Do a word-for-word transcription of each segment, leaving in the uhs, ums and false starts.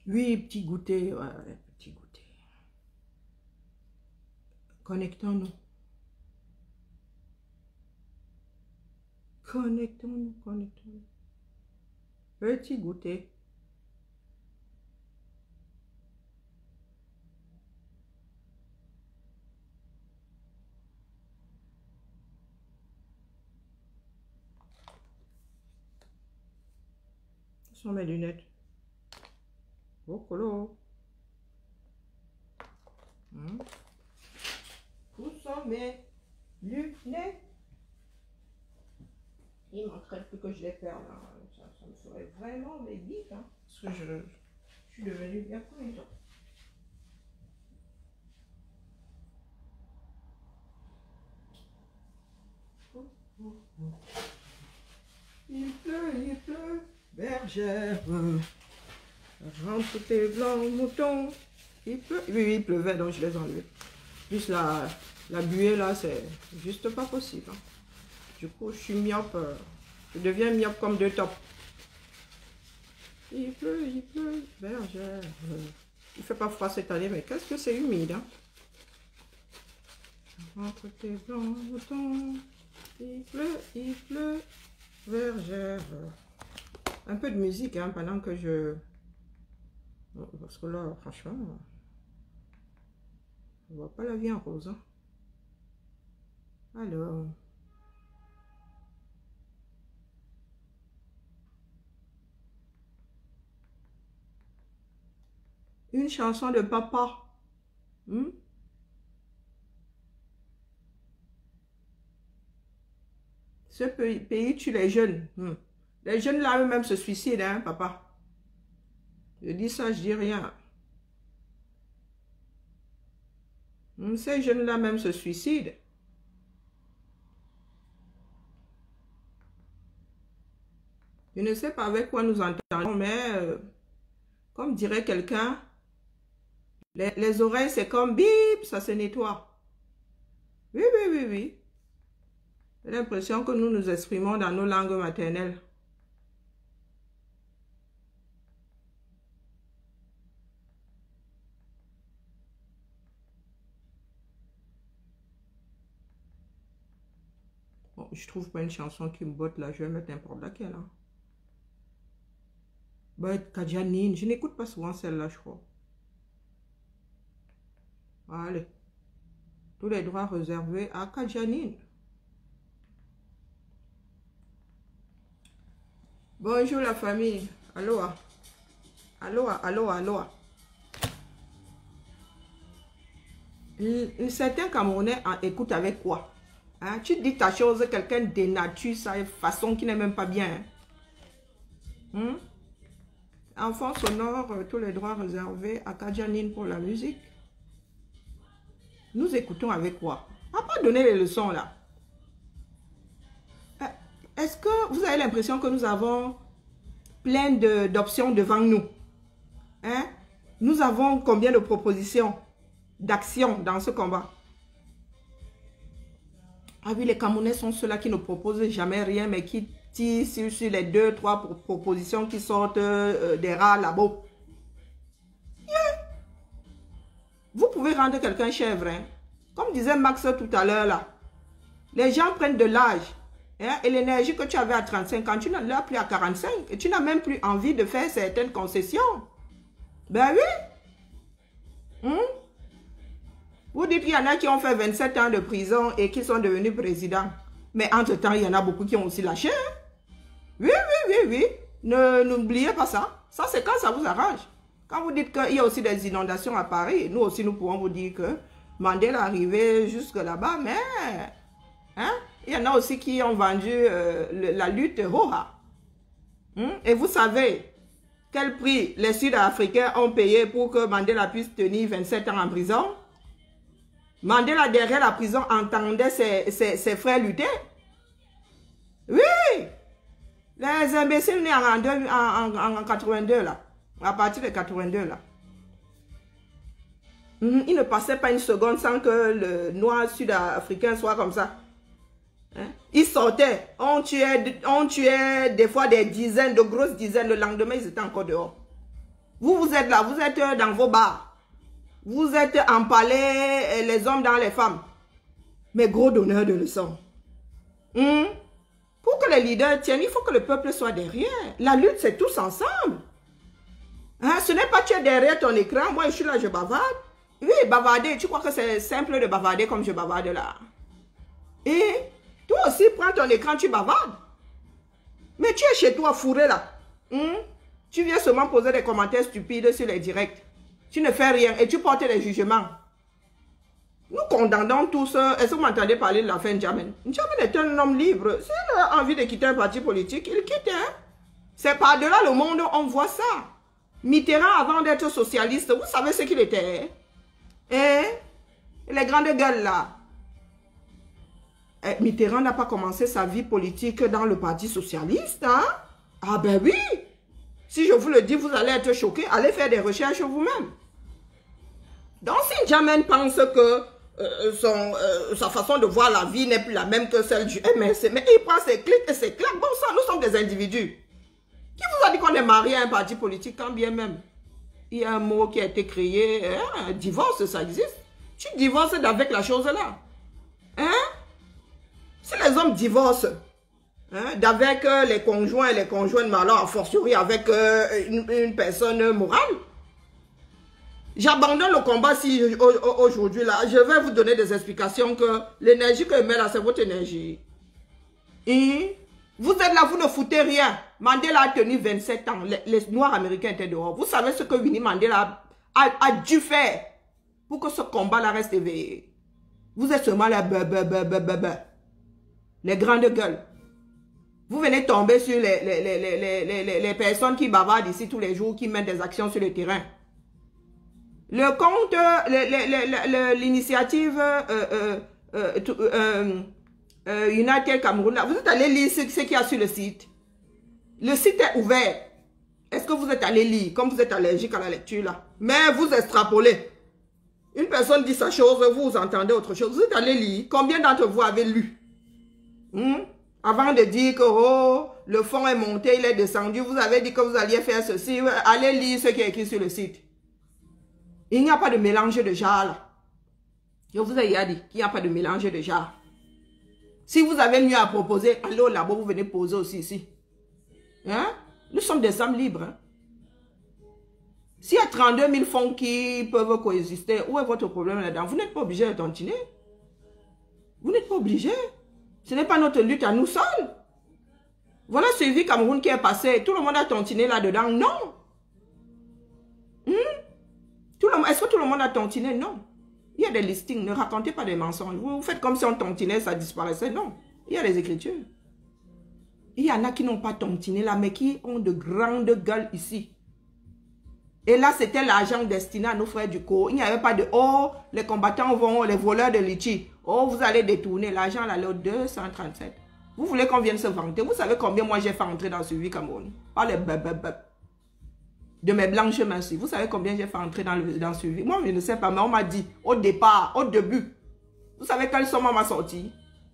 Oui, petit goûter, ouais, ouais, petit goûter. Connectons-nous. Connectons-nous, connectons-nous. Petit goûter. Ce sont mes lunettes. Oh, colo. Hmm. Où sont mes lunettes? Il manquerait plus que je les perds là. Ça, ça me ferait vraiment mais vite. Hein, parce que je, je suis devenue bien contente. Il pleut, il pleut, bergère. Rentre tes blancs moutons. Il pleut. Oui, oui, il pleuvait, donc je les enlève. Plus la, la buée là, c'est juste pas possible. Hein. Du coup, je suis myope. Euh, je deviens myope comme deux tops. Il pleut, il pleut, bergère. Il fait pas froid cette année, mais qu'est-ce que c'est humide. Hein? Rentre tes blancs moutons. Il pleut, il pleut, bergère. Un peu de musique hein, pendant que je... Parce que là, franchement, on voit pas la vie en rose. Hein. Alors... Une chanson de papa. Hmm? Ce pays, pays tue les jeunes. Hmm. Les jeunes là eux-mêmes se suicident, hein, papa. Je dis ça, je dis rien. Hmm, ces jeunes là même se suicident. Je ne sais pas avec quoi nous entendons, mais euh, comme dirait quelqu'un, les, les oreilles c'est comme bip, ça se nettoie. Oui, oui, oui, oui. J'ai l'impression que nous nous exprimons dans nos langues maternelles. Bon, je trouve pas une chanson qui me botte là, je vais mettre n'importe laquelle. Hein. Bah, Kadjanine, je n'écoute pas souvent celle-là, je crois. Allez. Tous les droits réservés à Kadjanine. Bonjour la famille. Aloha. Aloha, aloha, aloha. Un certain Camerounais en écoute avec quoi? Hein? Tu dis ta chose, quelqu'un dénature ça de façon qui n'est même pas bien. Hein? Hmm? Enfant sonore, tous les droits réservés à Kadjanine pour la musique. Nous écoutons avec quoi? On va pas donner les leçons là. Est-ce que vous avez l'impression que nous avons plein d'options de, devant nous? Hein? Nous avons combien de propositions, d'actions dans ce combat? Ah oui, les Camerounais sont ceux-là qui ne proposent jamais rien, mais qui tirent sur, sur les deux, trois propositions qui sortent euh, des rats là-bas. Yeah. Vous pouvez rendre quelqu'un chèvre. Hein? Comme disait Max tout à l'heure là. Les gens prennent de l'âge. Hein? Et l'énergie que tu avais à trente-cinq ans, tu n'en as plus à quarante-cinq. Et tu n'as même plus envie de faire certaines concessions. Ben oui. Hum? Vous dites qu'il y en a qui ont fait vingt-sept ans de prison et qui sont devenus présidents. Mais entre-temps, il y en a beaucoup qui ont aussi lâché. Hein? Oui, oui, oui, oui. N'oubliez pas ça. Ça, c'est quand ça vous arrange. Quand vous dites qu'il y a aussi des inondations à Paris, nous aussi, nous pouvons vous dire que Mandela est arrivé jusque là-bas, mais hein, il y en a aussi qui ont vendu euh, le, la lutte Roha. Hum? Et vous savez quel prix les Sud-Africains ont payé pour que Mandela puisse tenir vingt-sept ans en prison? Mandela, derrière la prison, entendait ses, ses, ses frères lutter. Oui! Les imbéciles nés en, en, en, en quatre-vingt-deux, là. À partir de quatre-vingt-deux, là. Mm, il ne passait pas une seconde sans que le noir sud-africain soit comme ça. Hein? Ils sortaient. On tuait, on tuait des fois des dizaines, de grosses dizaines. Le lendemain, ils étaient encore dehors. Vous, vous êtes là, vous êtes dans vos bars. Vous êtes empalés, les hommes dans les femmes. Mais gros donneurs de leçons. Hum? Pour que les leaders tiennent, il faut que le peuple soit derrière. La lutte, c'est tous ensemble. Hein? Ce n'est pas tu es derrière ton écran. Moi, je suis là, je bavarde. Oui, bavarder. Tu crois que c'est simple de bavarder comme je bavarde là? Et toi aussi, prends ton écran, tu bavardes. Mais tu es chez toi fourré là. Hum? Tu viens seulement poser des commentaires stupides sur les directs. Tu ne fais rien et tu portes des jugements. Nous condamnons tous. Est-ce que vous m'entendez parler de la fin de N'Djamène? N'Djamène est un homme libre. S'il a envie de quitter un parti politique, il quitte. Hein? C'est par-delà le monde, on voit ça. Mitterrand, avant d'être socialiste, vous savez ce qu'il était? Et les grandes gueules là. Et Mitterrand n'a pas commencé sa vie politique dans le parti socialiste. Hein? Ah ben oui. Si je vous le dis, vous allez être choqués. Allez faire des recherches vous-même. Donc si N'Djamène pense que euh, son, euh, sa façon de voir la vie n'est plus la même que celle du M S C, mais il prend ses clics et ses claques. Bon ça, nous sommes des individus. Qui vous a dit qu'on est marié à un parti politique quand bien même? Il y a un mot qui a été créé, hein, divorce, ça existe. Tu divorces avec la chose là. Hein? Si les hommes divorcent, hein, d'avec euh, les conjoints et les conjointes malades, a fortiori avec euh, une, une personne morale, j'abandonne le combat si aujourd'hui là, je vais vous donner des explications que l'énergie que je mets là, c'est votre énergie. Et vous êtes là, vous ne foutez rien. Mandela a tenu vingt-sept ans. Les, les Noirs américains étaient dehors. Vous savez ce que Winnie Mandela a, a, a dû faire pour que ce combat-là reste éveillé. Vous êtes seulement là, bah, bah, bah, bah, bah, bah. Les grandes gueules. Vous venez tomber sur les, les, les, les, les, les, les personnes qui bavardent ici tous les jours, qui mènent des actions sur le terrain. Le compte, l'initiative euh, euh, euh, euh, euh, United Cameroun, vous êtes allé lire ce, ce qu'il y a sur le site. Le site est ouvert. Est-ce que vous êtes allé lire, comme vous êtes allergique à la lecture là? Mais vous extrapolez. Une personne dit sa chose, vous entendez autre chose. Vous êtes allé lire. Combien d'entre vous avez lu? Hmm? Avant de dire que oh, le fond est monté, il est descendu, vous avez dit que vous alliez faire ceci. Allez lire ce qui est écrit sur le site. Il n'y a pas de mélange de genres là. Je vous ai dit qu'il n'y a pas de mélange de genres. Si vous avez mieux à proposer, allez au labo, vous venez poser aussi ici. Hein? Nous sommes des âmes libres. Hein? S'il y a trente-deux mille fonds qui peuvent coexister, où est votre problème là-dedans? Vous n'êtes pas obligé de tontiner. Vous n'êtes pas obligé. Ce n'est pas notre lutte à nous seuls. Voilà Suivi Cameroun qui est passé. Tout le monde a tontiné là-dedans. Non. Hmm? Est-ce que tout le monde a tontiné? Non. Il y a des listings. Ne racontez pas des mensonges. Vous faites comme si on tontinait, ça disparaissait. Non. Il y a des écritures. Il y en a qui n'ont pas tontiné là, mais qui ont de grandes gueules ici. Et là, c'était l'argent destiné à nos frères du corps. Il n'y avait pas de « Oh, les combattants vont, les voleurs de litchi. Oh, vous allez détourner. » L'argent allait au deux cent trente-sept. Vous voulez qu'on vienne se vanter? Vous savez combien moi j'ai fait entrer dans Suivi Cameroun? Pas les bébébébé. De mes blanches mains. Vous savez combien j'ai fait entrer dans le dans Suivi? Moi, je ne sais pas, mais on m'a dit au départ, au début. Vous savez quelle somme on m'a sorti?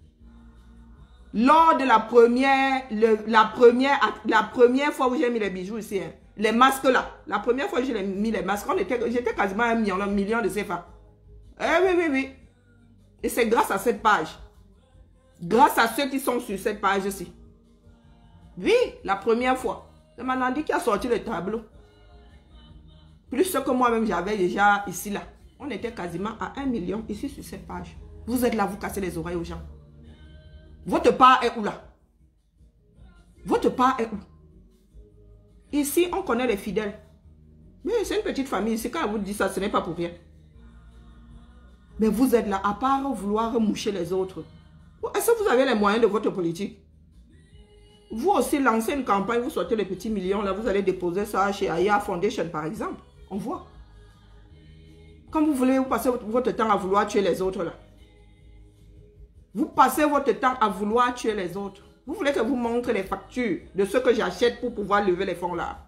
Lors de la première, le, la première, la première fois où j'ai mis les bijoux ici, hein, les masques là, la première fois que j'ai mis les masques, j'étais quasiment un million, un million de C F A. Eh oui, oui, oui. Et c'est grâce à cette page. Grâce à ceux qui sont sur cette page-ci. Oui, la première fois. C'est Manandi qui a sorti le tableau. Plus ce que moi-même j'avais déjà ici là. On était quasiment à un million ici sur cette page. Vous êtes là, vous cassez les oreilles aux gens. Votre part est où là? Votre part est où? Ici, on connaît les fidèles. Mais c'est une petite famille. C'est quand on vous dit ça, ce n'est pas pour rien. Mais vous êtes là, à part vouloir moucher les autres. Est-ce que vous avez les moyens de votre politique? Vous aussi lancez une campagne, vous sortez les petits millions, là, vous allez déposer ça chez Aya Foundation, par exemple. On voit. Quand vous voulez, vous passez votre temps à vouloir tuer les autres, là. Vous passez votre temps à vouloir tuer les autres. Vous voulez que je vous montre les factures de ce que j'achète pour pouvoir lever les fonds là.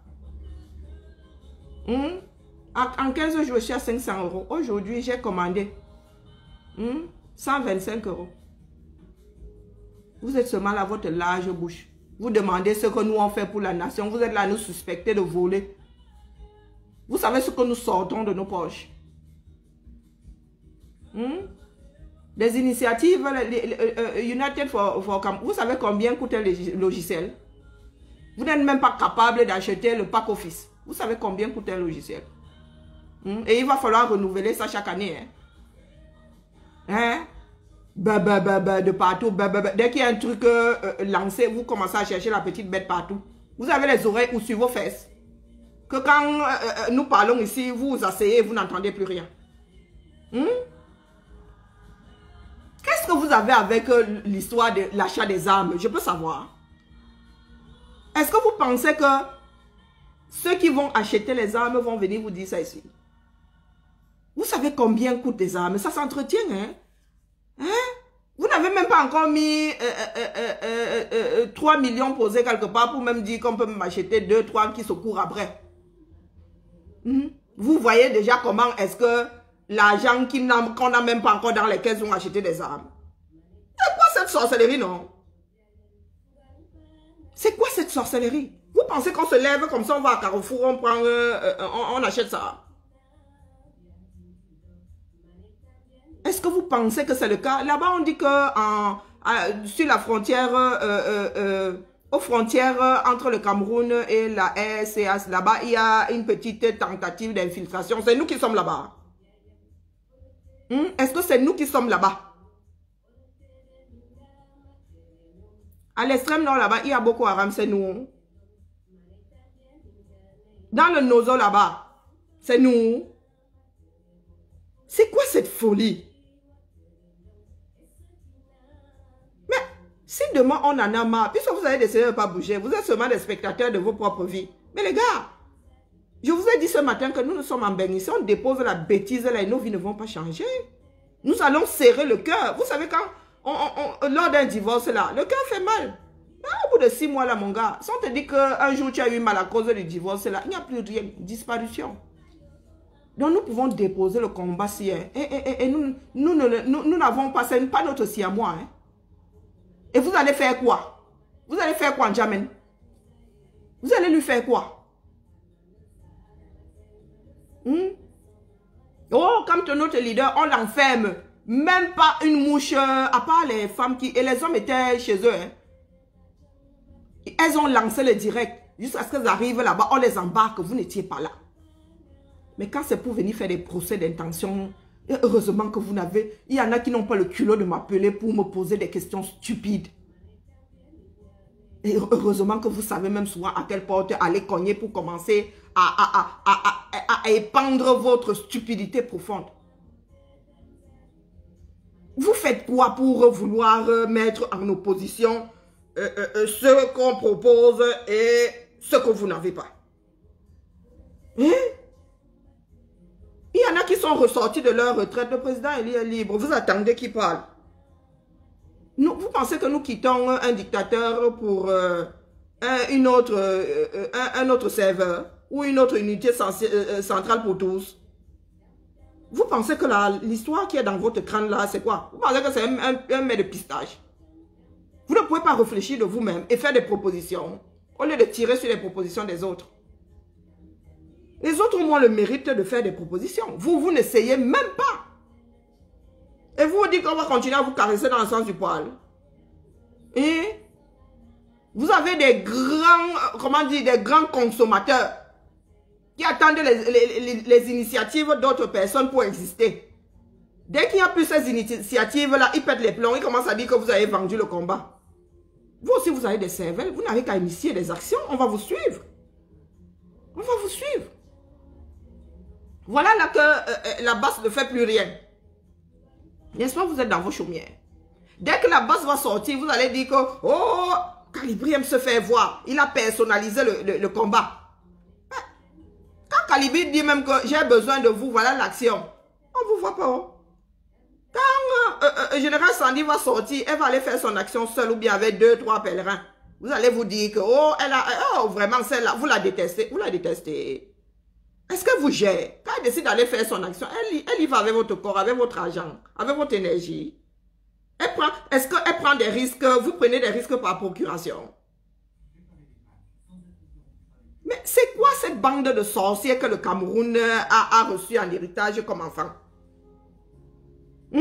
Hmm? En quinze jours, je suis à cinq cents euros. Aujourd'hui, j'ai commandé hmm? cent vingt-cinq euros. Vous êtes seulement là, votre large bouche. Vous demandez ce que nous on fait pour la nation. Vous êtes là à nous suspecter de voler. Vous savez ce que nous sortons de nos poches. Hmm? Des initiatives, les, les, euh, United for, for Cam, vous savez combien coûte un logiciel? Vous n'êtes même pas capable d'acheter le pack office. Vous savez combien coûte un logiciel? Hmm? Et il va falloir renouveler ça chaque année. Hein? Hein? Bah, bah, bah, bah, de partout. Bah, bah, bah. Dès qu'il y a un truc euh, euh, lancé, vous commencez à chercher la petite bête partout. Vous avez les oreilles ou sur vos fesses. Que quand euh, euh, nous parlons ici, vous vous asseyez, vous n'entendez plus rien. Hmm? Qu'est-ce que vous avez avec euh, l'histoire de l'achat des armes? Je peux savoir. Est-ce que vous pensez que ceux qui vont acheter les armes vont venir vous dire ça ici? Vous savez combien coûtent les armes? Ça s'entretient, hein? Hein? Vous n'avez même pas encore mis euh, euh, euh, euh, euh, trois millions posés quelque part pour même dire qu'on peut m'acheter deux, trois qui se courent après. Mm-hmm. Vous voyez déjà comment est-ce que l'argent qu'on n'a même pas encore dans les caisses vont acheter des armes. C'est quoi cette sorcellerie, non? C'est quoi cette sorcellerie? Vous pensez qu'on se lève comme ça, on va à Carrefour, on prend, euh, on, on achète ça? Est-ce que vous pensez que c'est le cas? Là-bas, on dit que en, à, sur la frontière, euh, euh, euh, aux frontières entre le Cameroun et la R C A, là-bas, il y a une petite tentative d'infiltration. C'est nous qui sommes là-bas. Hmm? Est-ce que c'est nous qui sommes là-bas? À l'extrême nord, là-bas, il y a Boko Haram, c'est nous. Dans le Nozo, là-bas, c'est nous. C'est quoi cette folie? Mais si demain on en a marre, puisque vous avez décidé de ne pas bouger, vous êtes seulement des spectateurs de vos propres vies. Mais les gars, je vous ai dit ce matin que nous, nous sommes en Bénin. Si on dépose la bêtise là, et nos vies ne vont pas changer. Nous allons serrer le cœur. Vous savez quand, on, on, on, lors d'un divorce là, le cœur fait mal. Mais au bout de six mois là, mon gars, si on te dit qu'un jour tu as eu mal à cause du divorce là, il n'y a plus rien, disparition. Donc nous pouvons déposer le combat si hein. et, et, et, et nous nous n'avons nous, nous, nous pas, c'est pas notre si à moi. Hein. Et vous allez faire quoi? Vous allez faire quoi, N'Djamène? Vous allez lui faire quoi? Hmm? Oh, comme notre leader, on l'enferme. Même pas une mouche, à part les femmes qui... Et les hommes étaient chez eux. Hein. Elles ont lancé le direct. Jusqu'à ce qu'elles arrivent là-bas, on les embarque. Vous n'étiez pas là. Mais quand c'est pour venir faire des procès d'intention, heureusement que vous n'avez... Il y en a qui n'ont pas le culot de m'appeler pour me poser des questions stupides. Et heureusement que vous savez même souvent à quelle porte aller cogner pour commencer à, à, à, à, à, à épandre votre stupidité profonde. Vous faites quoi pour vouloir mettre en opposition euh, euh, ce qu'on propose et ce que vous n'avez pas? Hein? Il y en a qui sont ressortis de leur retraite. Le président il est libre. Vous attendez qu'il parle. Nous, vous pensez que nous quittons un dictateur pour euh, un, une autre, euh, un, un autre serveur ou une autre unité euh, centrale pour tous? Vous pensez que l'histoire qui est dans votre crâne là, c'est quoi? Vous pensez que c'est un, un, un mets de pistage? Vous ne pouvez pas réfléchir de vous-même et faire des propositions au lieu de tirer sur les propositions des autres. Les autres ont le mérite de faire des propositions. Vous, vous n'essayez même pas. Et vous vous dites qu'on va continuer à vous caresser dans le sens du poil. Et vous avez des grands, comment dire, des grands consommateurs qui attendent les, les, les, les initiatives d'autres personnes pour exister. Dès qu'il n'y a plus ces initiatives-là, ils pètent les plombs, ils commencent à dire que vous avez vendu le combat. Vous aussi, vous avez des cervelles, vous n'avez qu'à initier des actions, on va vous suivre. On va vous suivre. Voilà là que euh, la basse ne fait plus rien. N'est-ce pas, vous êtes dans vos chaumières. Dès que la basse va sortir, vous allez dire que, oh, Calibri aime se faire voir. Il a personnalisé le, le, le combat. Quand Calibri dit même que j'ai besoin de vous, voilà l'action. On ne vous voit pas. Quand euh, euh, Général Sandy va sortir, elle va aller faire son action seule ou bien avec deux, trois pèlerins. Vous allez vous dire que, oh, elle a, oh vraiment, celle-là, vous la détestez. Vous la détestez. Est-ce que vous gérez? Quand elle décide d'aller faire son action, elle, elle y va avec votre corps, avec votre argent, avec votre énergie. Est-ce qu'elle prend des risques? Vous prenez des risques par procuration? Mais c'est quoi cette bande de sorciers que le Cameroun a, a reçu en héritage comme enfant? Hmm?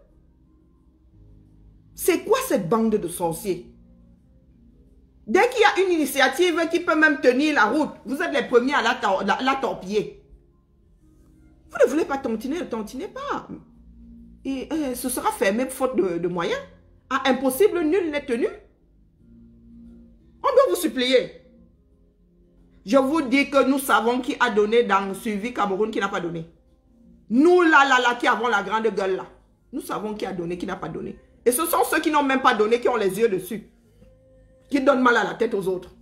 C'est quoi cette bande de sorciers? Dès qu'il y a une initiative qui peut même tenir la route, vous êtes les premiers à la, tor la, la torpiller. Vous ne voulez pas tontiner, ne tontinez pas. Et euh, ce sera fermé faute de, de moyens. À impossible, nul n'est tenu. On doit vous supplier. Je vous dis que nous savons qui a donné dans Suivi Cameroun, qui n'a pas donné. Nous, là, là, là, qui avons la grande gueule, là. Nous savons qui a donné, qui n'a pas donné. Et ce sont ceux qui n'ont même pas donné, qui ont les yeux dessus. Qui donnent mal à la tête aux autres.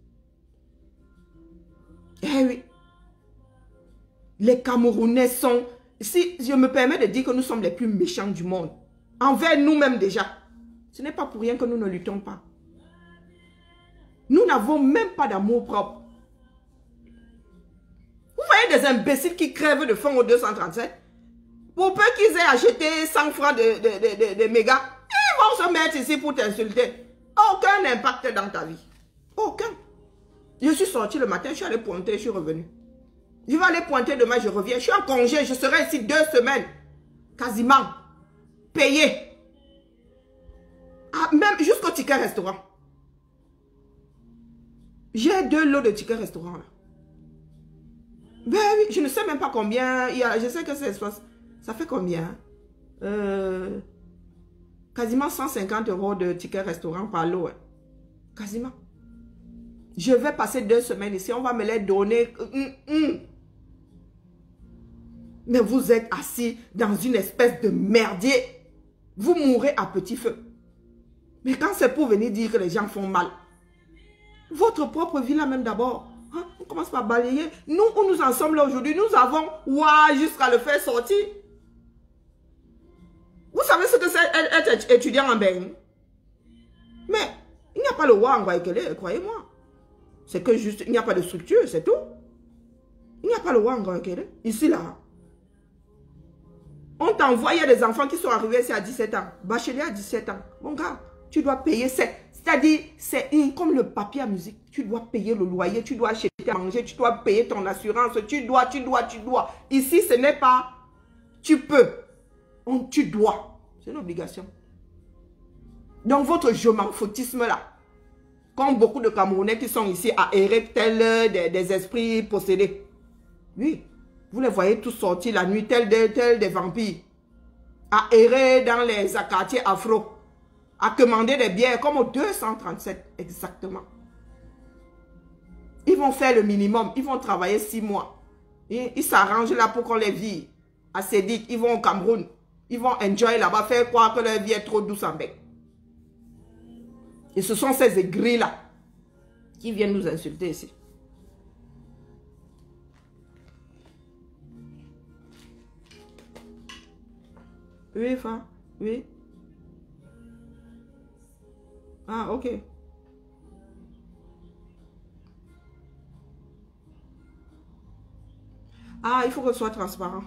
Eh oui. Les Camerounais sont... Si je me permets de dire que nous sommes les plus méchants du monde. Envers nous-mêmes déjà. Ce n'est pas pour rien que nous ne luttons pas. Nous n'avons même pas d'amour propre. Vous voyez des imbéciles qui crèvent de faim au deux cent trente-sept? Pour peu qu'ils aient acheté cent francs de, de, de, de, de mégas, ils vont se mettre ici pour t'insulter. Aucun impact dans ta vie. Aucun. Je suis sorti le matin, je suis allé pointer, je suis revenu. Je vais aller pointer demain, je reviens. Je suis en congé, je serai ici deux semaines. Quasiment. Payé. Ah, même jusqu'au ticket restaurant. J'ai deux lots de tickets restaurant là. Ben oui, je ne sais même pas combien. Il y a, je sais que c'est... Ça fait combien? euh, Quasiment cent cinquante euros de tickets restaurant par lot. Hein. Quasiment. Je vais passer deux semaines ici. On va me les donner. Mm, mm. Mais vous êtes assis dans une espèce de merdier. Vous mourrez à petit feu. Mais quand c'est pour venir dire que les gens font mal, votre propre vie là même d'abord. Hein? On commence par balayer. Nous, où nous en sommes là aujourd'hui, nous avons ouah, jusqu'à le faire sortir. Vous savez ce que c'est être étudiant en Bénin? Mais il n'y a pas le ouah en Guaïkele, croyez-moi. C'est que juste, il n'y a pas de structure, c'est tout. Il n'y a pas le ouah en Guaïkele. Ici là. On t'envoie, il y a des enfants qui sont arrivés ici à dix-sept ans. Bachelier à dix-sept ans. Mon gars, tu dois payer. C'est-à-dire, c'est comme le papier à musique. Tu dois payer le loyer, tu dois acheter à manger, tu dois payer ton assurance. Tu dois, tu dois, tu dois. Ici, ce n'est pas tu peux. On, tu dois. C'est une obligation. Donc, votre je m'en foutisme là, comme beaucoup de Camerounais qui sont ici à errer tels des, des esprits possédés. Oui. Vous les voyez tous sortir la nuit, tels des, tels des vampires. À errer dans les quartiers afro. À commander des bières comme au deux cent trente-sept, exactement. Ils vont faire le minimum. Ils vont travailler six mois. Ils ils s'arrangent là pour qu'on les vire. À Sédic, ils vont au Cameroun. Ils vont enjoy là-bas, faire croire que leur vie est trop douce en bec. Et ce sont ces aigris-là qui viennent nous insulter ici. Oui, Fa. Oui. Ah, ok. Ah, il faut que ce soit transparent.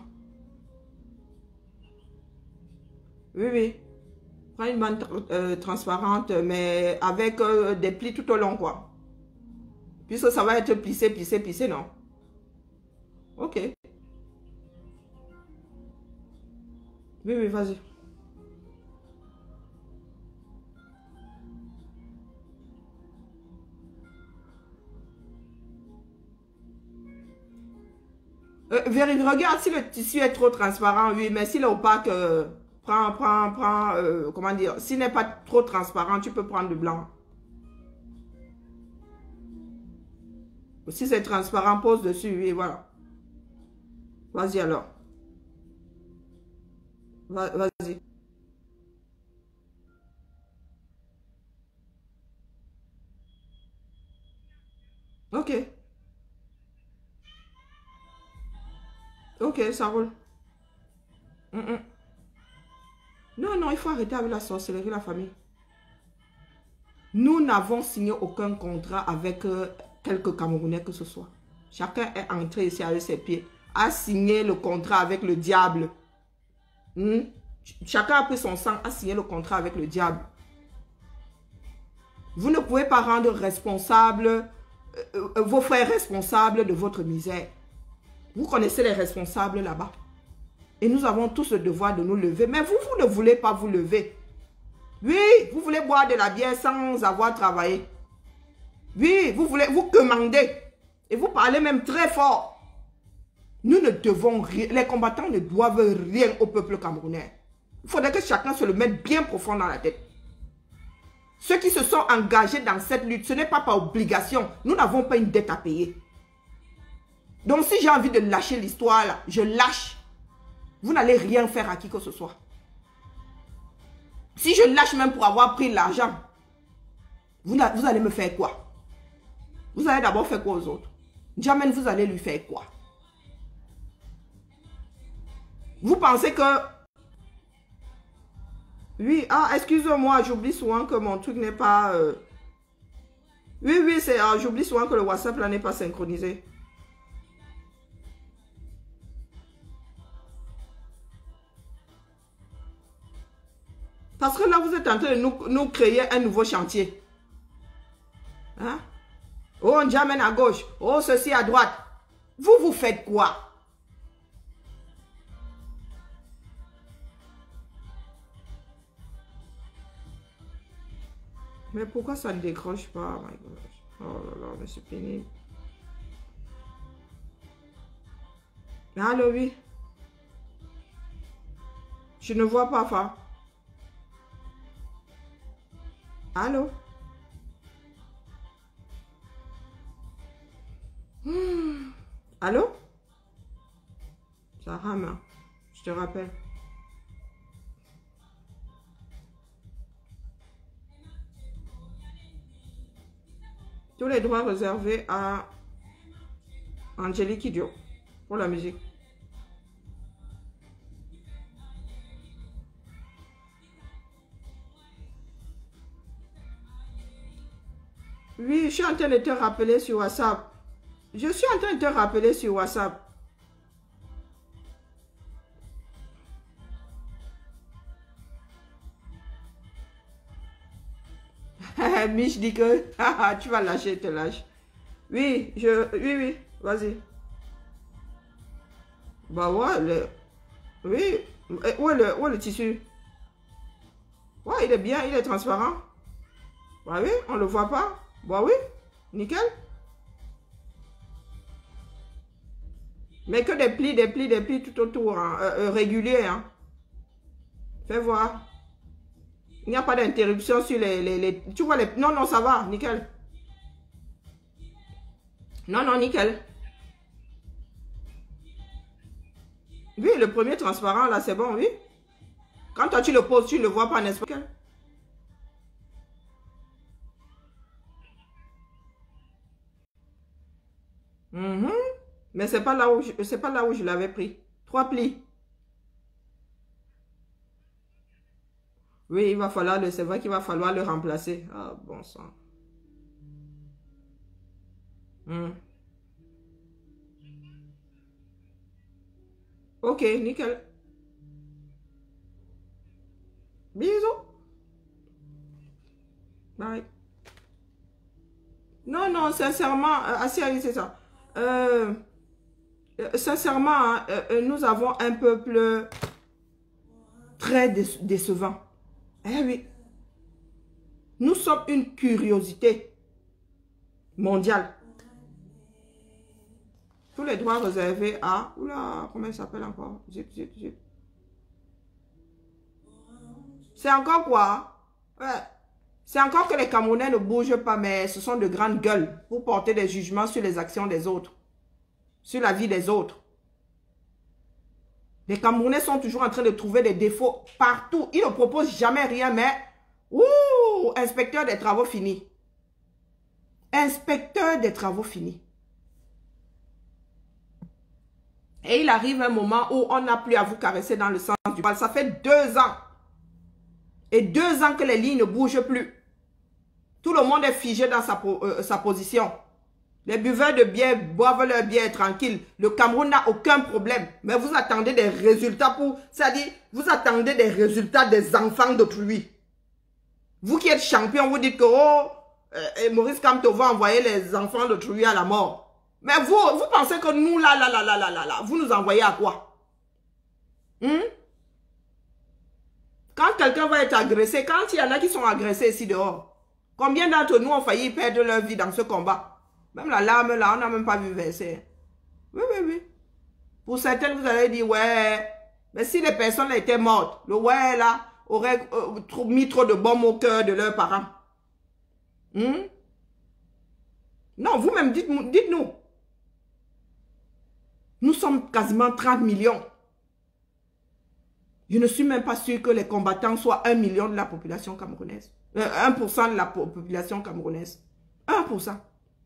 Oui, oui. Prends une bande euh, transparente, mais avec euh, des plis tout au long, quoi. Puisque ça va être plissé, plissé, plissé, non? Ok. Oui, oui, vas-y. Euh, vérifie, regarde si le tissu est trop transparent, oui, mais s'il est opaque, euh, prends, prends, prends, euh, comment dire, s'il n'est pas trop transparent, tu peux prendre le blanc. Si c'est transparent, pose dessus, oui, voilà. Vas-y alors. Vas-y. Ok. Ok, ça roule. Mm, mm. Non, non, il faut arrêter avec la sorcellerie, la famille. Nous n'avons signé aucun contrat avec euh, quelques Camerounais que ce soit. Chacun est entré ici avec ses pieds. A signé le contrat avec le diable. Hmm? Chacun a pris son sang, a signé le contrat avec le diable. Vous ne pouvez pas rendre responsable euh, euh, vos frères responsables de votre misère. Vous connaissez les responsables là-bas. Et nous avons tous le devoir de nous lever. Mais vous, vous ne voulez pas vous lever. Oui, vous voulez boire de la bière sans avoir travaillé. Oui, vous voulez vous commander. Et vous parlez même très fort. Nous ne devons rien. Les combattants ne doivent rien au peuple camerounais. Il faudrait que chacun se le mette bien profond dans la tête. Ceux qui se sont engagés dans cette lutte, ce n'est pas par obligation. Nous n'avons pas une dette à payer. Donc si j'ai envie de lâcher l'histoire là, je lâche. Vous n'allez rien faire à qui que ce soit. Si je lâche même pour avoir pris l'argent, vous, vous allez me faire quoi? Vous allez d'abord faire quoi aux autres? Jamais vous allez lui faire quoi? Vous pensez que... Oui, ah, excusez-moi, j'oublie souvent que mon truc n'est pas... Euh... Oui, oui, c'est... Ah, j'oublie souvent que le WhatsApp là n'est pas synchronisé. Parce que là, vous êtes en train de nous, nous créer un nouveau chantier. Hein? Oh, on jamène à gauche. Oh, ceci à droite. Vous, vous faites quoi? Mais pourquoi ça ne décroche pas? Oh my gosh. Oh là là, mais c'est pénible. Allô, oui. Je ne vois pas, Fa. Allô? Hmm. Allô? Ça rame, hein? Je te rappelle. Tous les droits réservés à Angélique Idio pour la musique. Oui, je suis en train de te rappeler sur WhatsApp. Je suis en train de te rappeler sur WhatsApp. Mich dit que tu vas lâcher, te lâche. Oui, je, oui, oui, vas-y. Bah ouais, le, oui, où est le, où est le tissu? Ouais, il est bien, il est transparent. Bah oui, on le voit pas. Bah oui, nickel. Mais que des plis, des plis, des plis tout autour, hein, euh, euh, réguliers. Hein. Fais voir. Il n'y a pas d'interruption sur les, les, les... Tu vois les... Non, non, ça va, nickel. Non, non, nickel. Oui, le premier transparent, là, c'est bon, oui. Quand toi, tu le poses, tu ne le vois pas, n'est-ce pas? Mm-hmm. Mais c'est pas là où je, c'est pas là où je l'avais pris. Trois plis. Oui, il va falloir le, c'est vrai qu'il va falloir le remplacer. Ah, bon sang. Mm. Ok, nickel. Bisous. Bye. Non, non, sincèrement, euh, ah, si, c'est ça. Euh, euh, sincèrement, hein, euh, nous avons un peuple très dé décevant. Eh oui. Nous sommes une curiosité mondiale. Tous les droits réservés à... Oula, comment il s'appelle encore? Zip, zip, zip. C'est encore quoi? Ouais. C'est encore que les Camerounais ne bougent pas, mais ce sont de grandes gueules pour porter des jugements sur les actions des autres, sur la vie des autres. Les Camerounais sont toujours en train de trouver des défauts partout. Ils ne proposent jamais rien, mais... Ouh, inspecteur des travaux finis. Inspecteur des travaux finis. Et il arrive un moment où on n'a plus à vous caresser dans le sens du poil. Ça fait deux ans. Et deux ans que les lignes ne bougent plus. Tout le monde est figé dans sa, euh, sa position. Les buveurs de bière boivent leur bière tranquille. Le Cameroun n'a aucun problème. Mais vous attendez des résultats pour... C'est-à-dire, vous attendez des résultats des enfants d'autrui. Vous qui êtes champion, vous dites que... Oh, et Maurice Kamto va envoyer les enfants de Trouille à la mort. Mais vous, vous pensez que nous, là, là, là, là, là, là, là, vous nous envoyez à quoi? Hmm? Quand quelqu'un va être agressé, quand il y en a qui sont agressés ici dehors, combien d'entre nous ont failli perdre leur vie dans ce combat? Même la larme, là, on n'a même pas vu verser. Oui, oui, oui. Pour certaines, vous allez dire, ouais, mais si les personnes étaient mortes, le ouais, là, aurait euh, trop, mis trop de baume au cœur de leurs parents. Hmm? Non, vous-même, dites-nous. Dites-nous. Nous sommes quasiment trente millions. Je ne suis même pas sûr que les combattants soient un million de la population camerounaise. Euh, un pour cent de la population camerounaise. un pour cent.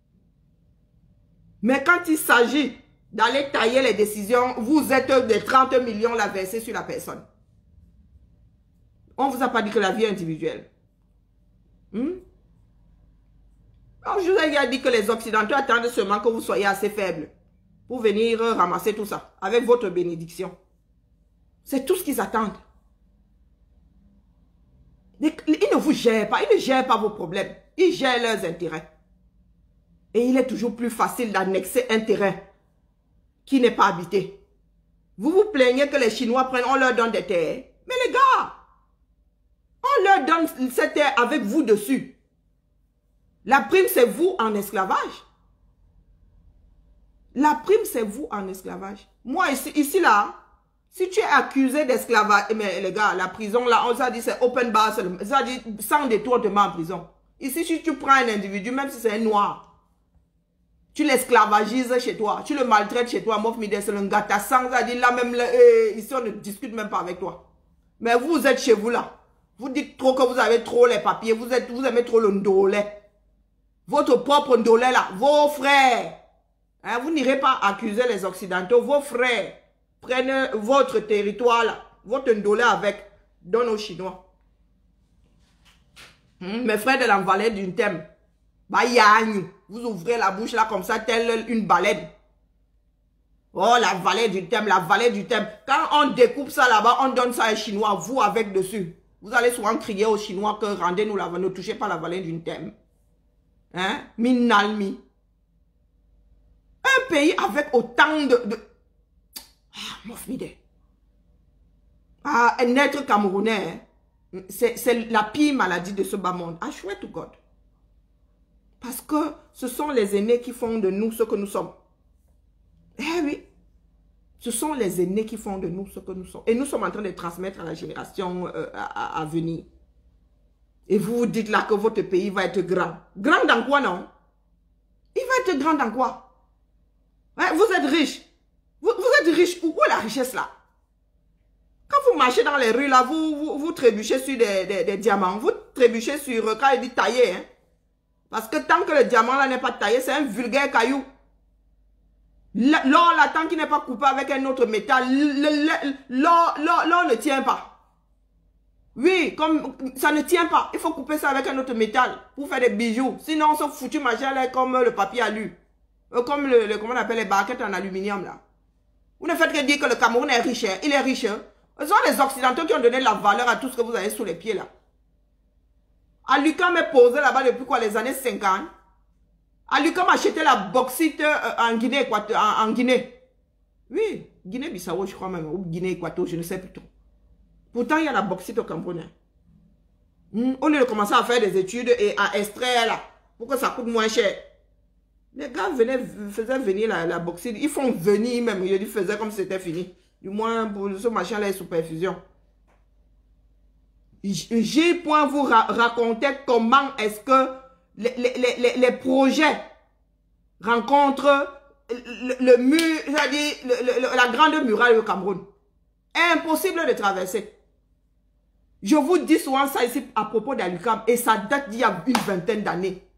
Mais quand il s'agit d'aller tailler les décisions, vous êtes des trente millions la verser sur la personne. On ne vous a pas dit que la vie est individuelle. Hmm? Alors, je vous ai dit que les Occidentaux attendent seulement que vous soyez assez faibles pour venir ramasser tout ça avec votre bénédiction. C'est tout ce qu'ils attendent. Ils ne vous gèrent pas, ils ne gèrent pas vos problèmes. Ils gèrent leurs intérêts. Et il est toujours plus facile d'annexer un terrain qui n'est pas habité. Vous vous plaignez que les Chinois prennent, on leur donne des terres. Mais les gars, on leur donne cette terre avec vous dessus. La prime, c'est vous en esclavage. La prime, c'est vous en esclavage. Moi, ici, ici là, si tu es accusé d'esclavage, mais les gars, la prison, là, on s'est dit c'est open bar, ça dit sans détour, on te met en prison. Ici, si tu prends un individu, même si c'est un noir, tu l'esclavagises chez toi, tu le maltraites chez toi, mof mide, c'est le gâta sang, ça dit là même, là, eh, ici, on ne discute même pas avec toi. Mais vous êtes chez vous là. Vous dites trop que vous avez trop les papiers, vous, êtes, vous aimez trop le ndolé. Votre propre ndolé là, vos frères. Hein, vous n'irez pas accuser les Occidentaux, vos frères. Prenez votre territoire là, votre ndolé avec, donne aux Chinois. Hmm, mes frères de la vallée d'une thème, bah yann, vous ouvrez la bouche là comme ça, telle une baleine. Oh, la vallée du thème, la vallée du thème. Quand on découpe ça là-bas, on donne ça aux Chinois, vous avec dessus. Vous allez souvent crier aux Chinois que rendez-nous la vallée, ne touchez pas la vallée d'une thème. Hein? Minalmi. Un pays avec autant de... de... Ah, mofmide. Ah, un être camerounais, hein? C'est la pire maladie de ce bas monde. I swear to God. Parce que ce sont les aînés qui font de nous ce que nous sommes. Eh oui. Ce sont les aînés qui font de nous ce que nous sommes. Et nous sommes en train de transmettre à la génération euh, à, à venir. Et vous vous dites là que votre pays va être grand. Grand dans quoi, non? Il va être grand dans quoi? Ouais, vous êtes riche. Vous, vous êtes riche. Où est la richesse là? Quand vous marchez dans les rues là, vous, vous, vous trébuchez sur des, des, des diamants. Vous trébuchez sur, quand il dit taillé, hein. Parce que tant que le diamant là n'est pas taillé, c'est un vulgaire caillou. L'or là, tant qu'il n'est pas coupé avec un autre métal, l'or ne tient pas. Oui, comme ça ne tient pas. Il faut couper ça avec un autre métal pour faire des bijoux. Sinon, ce foutu machin là est comme le papier alu. Comme le, le comment on appelle les barquettes en aluminium là. Vous ne faites que dire que le Cameroun est riche. Hein? Il est riche. Hein? Ce sont les Occidentaux qui ont donné la valeur à tout ce que vous avez sous les pieds là. Alucam est posé là-bas depuis quoi, les années cinquante. Alucam a acheté la bauxite euh, en Guinée, en, en Guinée. Oui, Guinée-Bissau, je crois même, ou Guinée-Équateur, je ne sais plus trop. Pourtant, il y a la bauxite au Cameroun. Hmm? Au lieu de commencer à faire des études et à extraire là, pour que ça coûte moins cher. Les gars venaient, faisaient venir la, la bauxite. Ils font venir même, ils faisaient comme si c'était fini. Du moins, pour ce machin-là, sous perfusion. J'ai point vous ra raconter comment est-ce que les, les, les, les projets rencontrent le, le mur, c'est-à-dire la grande muraille au Cameroun. Impossible de traverser. Je vous dis souvent ça ici à propos d'Alucam et ça date d'il y a une vingtaine d'années.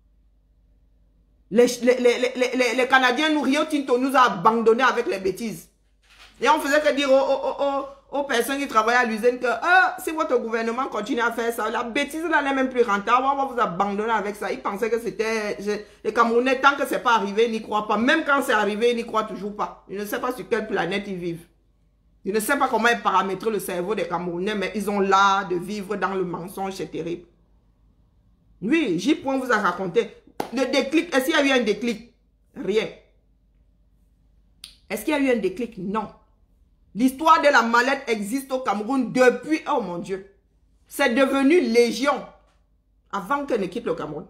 Les, les, les, les, les, les Canadiens, nous, Rio Tinto nous a abandonnés avec les bêtises. Et on faisait que dire aux, aux, aux, aux personnes qui travaillent à l'usine que ah, si votre gouvernement continue à faire ça, la bêtise là n'est même plus rentable, on va vous abandonner avec ça. Ils pensaient que c'était... Les Camerounais, tant que c'est pas arrivé, ils n'y croient pas. Même quand c'est arrivé, ils n'y croient toujours pas. Je ne sais pas sur quelle planète ils vivent. Je ne sais pas comment ils paramétrent le cerveau des Camerounais, mais ils ont l'art de vivre dans le mensonge, c'est terrible. Oui, J. vous a raconté. Le déclic, est-ce qu'il y a eu un déclic? Rien. Est-ce qu'il y a eu un déclic? Non. L'histoire de la mallette existe au Cameroun depuis, oh mon Dieu. C'est devenu légion avant qu'elle ne quitte le Cameroun.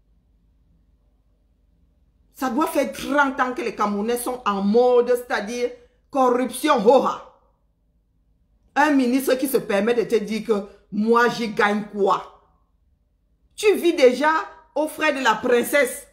Ça doit faire trente ans que les Camerounais sont en mode, c'est-à-dire corruption. Hoha. Un ministre qui se permet de te dire que moi j'y gagne quoi? Tu vis déjà aux frais de la princesse.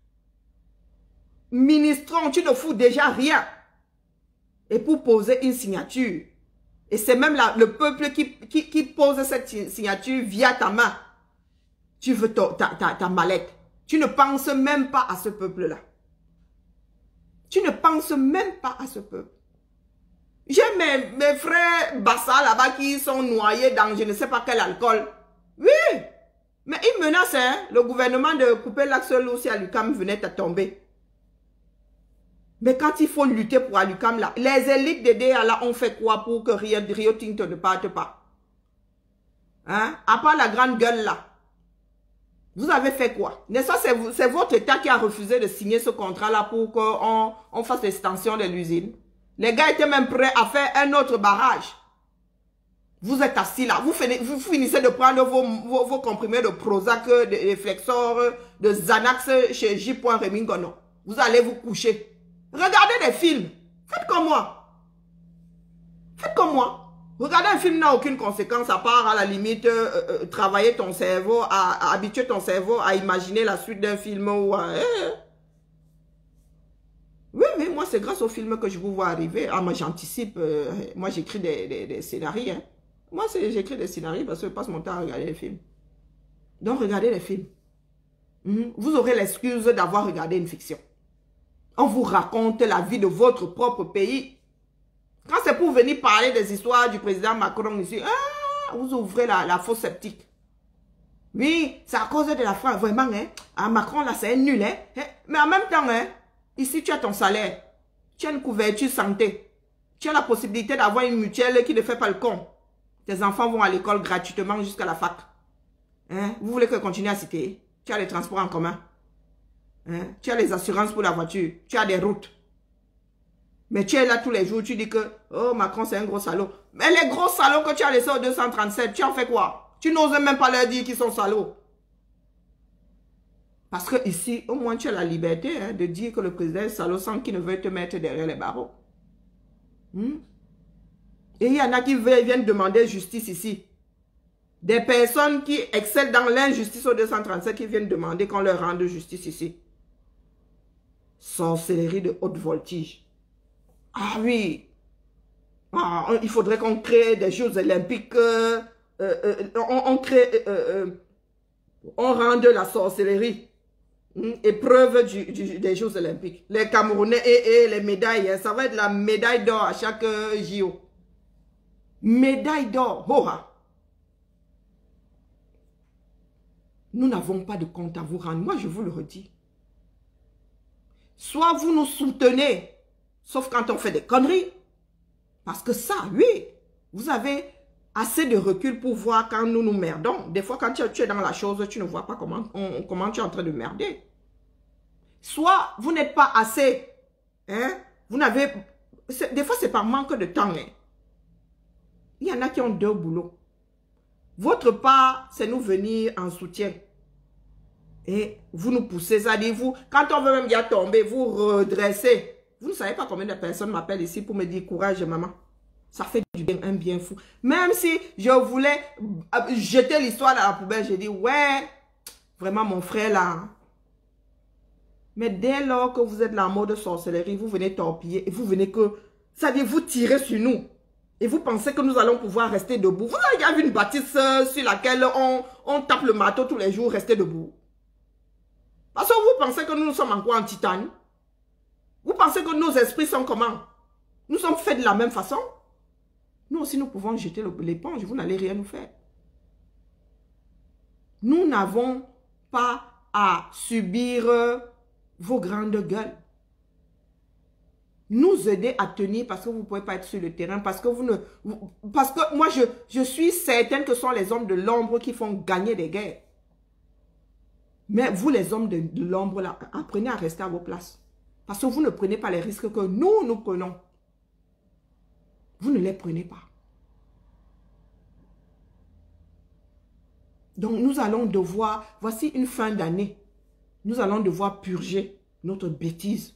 Ministrant, tu ne fous déjà rien. Et pour poser une signature. Et c'est même la, le peuple qui, qui, qui pose cette signature via ta main. Tu veux ta, ta, ta, ta mallette. Tu ne penses même pas à ce peuple-là. Tu ne penses même pas à ce peuple. J'ai mes, mes frères Bassa là-bas qui sont noyés dans je ne sais pas quel alcool. Oui. Mais ils menacent, hein, le gouvernement de couper l'axe aussi à l'U Q A M venait à tomber. Mais quand il faut lutter pour l'U Q A M là, les élites de D A là ont fait quoi pour que Rio, Rio Tinto ne parte pas? Hein? À part la grande gueule là. Vous avez fait quoi? N'est-ce pas, c'est votre État qui a refusé de signer ce contrat-là pour qu'on on fasse l'extension de l'usine. Les gars étaient même prêts à faire un autre barrage. Vous êtes assis là, vous finissez, vous finissez de prendre vos, vos, vos comprimés de Prozac, de Flexor, de Xanax chez J. Remingono. Vous allez vous coucher. Regardez des films. Faites comme moi. Faites comme moi. Regarder un film n'a aucune conséquence à part à la limite euh, euh, travailler ton cerveau, à, à habituer ton cerveau à imaginer la suite d'un film ou à, euh. Oui, oui, moi c'est grâce au film que je vous vois arriver. Ah, moi j'anticipe. Euh, moi j'écris des, des, des scénarios. Hein. Moi j'écris des scénarios parce que je passe mon temps à regarder les films. Donc regardez les films. Mm-hmm. Vous aurez l'excuse d'avoir regardé une fiction. On vous raconte la vie de votre propre pays. Quand c'est pour venir parler des histoires du président Macron ici, ah, vous ouvrez la, la fausse sceptique. Oui, c'est à cause de la France, vraiment, hein. Ah, Macron, là, c'est nul, hein. Mais en même temps, hein, ici, tu as ton salaire. Tu as une couverture santé. Tu as la possibilité d'avoir une mutuelle qui ne fait pas le con. Tes enfants vont à l'école gratuitement jusqu'à la fac. Hein? Vous voulez que je continue à citer? Tu as les transports en commun. Hein? Tu as les assurances pour la voiture. Tu as des routes. Mais tu es là tous les jours, tu dis que, oh, Macron, c'est un gros salaud. Mais les gros salauds que tu as laissés au deux cent trente-sept, tu en fais quoi? Tu n'oses même pas leur dire qu'ils sont salauds. Parce que ici, au moins, tu as la liberté hein, de dire que le président est salaud sans qu'il ne veuille te mettre derrière les barreaux. Hmm? Et il y en a qui viennent demander justice ici. Des personnes qui excellent dans l'injustice au deux cent trente-sept qui viennent demander qu'on leur rende justice ici. Sorcellerie de haute voltige. Ah oui, ah, il faudrait qu'on crée des Jeux olympiques, euh, euh, on, on crée, euh, euh, on rende la sorcellerie hein, épreuve du, du, des Jeux olympiques. Les Camerounais et, et les médailles, hein, ça va être la médaille d'or à chaque euh, J O. Médaille d'or, oh, ah. Nous n'avons pas de compte à vous rendre, moi je vous le redis. Soit vous nous soutenez, sauf quand on fait des conneries. Parce que ça, oui, vous avez assez de recul pour voir quand nous nous merdons. Des fois, quand tu es dans la chose, tu ne vois pas comment, on, comment tu es en train de merder. Soit vous n'êtes pas assez, hein, vous n'avez... Des fois, c'est par manque de temps. Hein. Il y en a qui ont deux boulots. Votre part, c'est nous venir en soutien. Et vous nous poussez, ça dit vous, quand on veut même bien tomber, vous redressez. Vous ne savez pas combien de personnes m'appellent ici pour me dire courage maman. Ça fait du bien, un bien fou. Même si je voulais jeter l'histoire dans la poubelle, j'ai dit ouais, vraiment mon frère là. Mais dès lors que vous êtes là en mode sorcellerie, vous venez torpiller et vous venez que, ça dit vous tirez sur nous. Et vous pensez que nous allons pouvoir rester debout. Vous avez déjà vu une bâtisse sur laquelle on, on tape le marteau tous les jours, rester debout. Parce que vous pensez que nous, nous sommes encore en titane. Vous pensez que nos esprits sont comment? Nous sommes faits de la même façon. Nous aussi, nous pouvons jeter l'éponge. Vous n'allez rien nous faire. Nous n'avons pas à subir vos grandes gueules. Nous aider à tenir parce que vous ne pouvez pas être sur le terrain. Parce que vous ne... Parce que moi, je, je suis certaine que ce sont les hommes de l'ombre qui font gagner des guerres. Mais vous, les hommes de, de l'ombre, là, apprenez à rester à vos places. Parce que vous ne prenez pas les risques que nous, nous prenons. Vous ne les prenez pas. Donc, nous allons devoir, voici une fin d'année, nous allons devoir purger notre bêtise.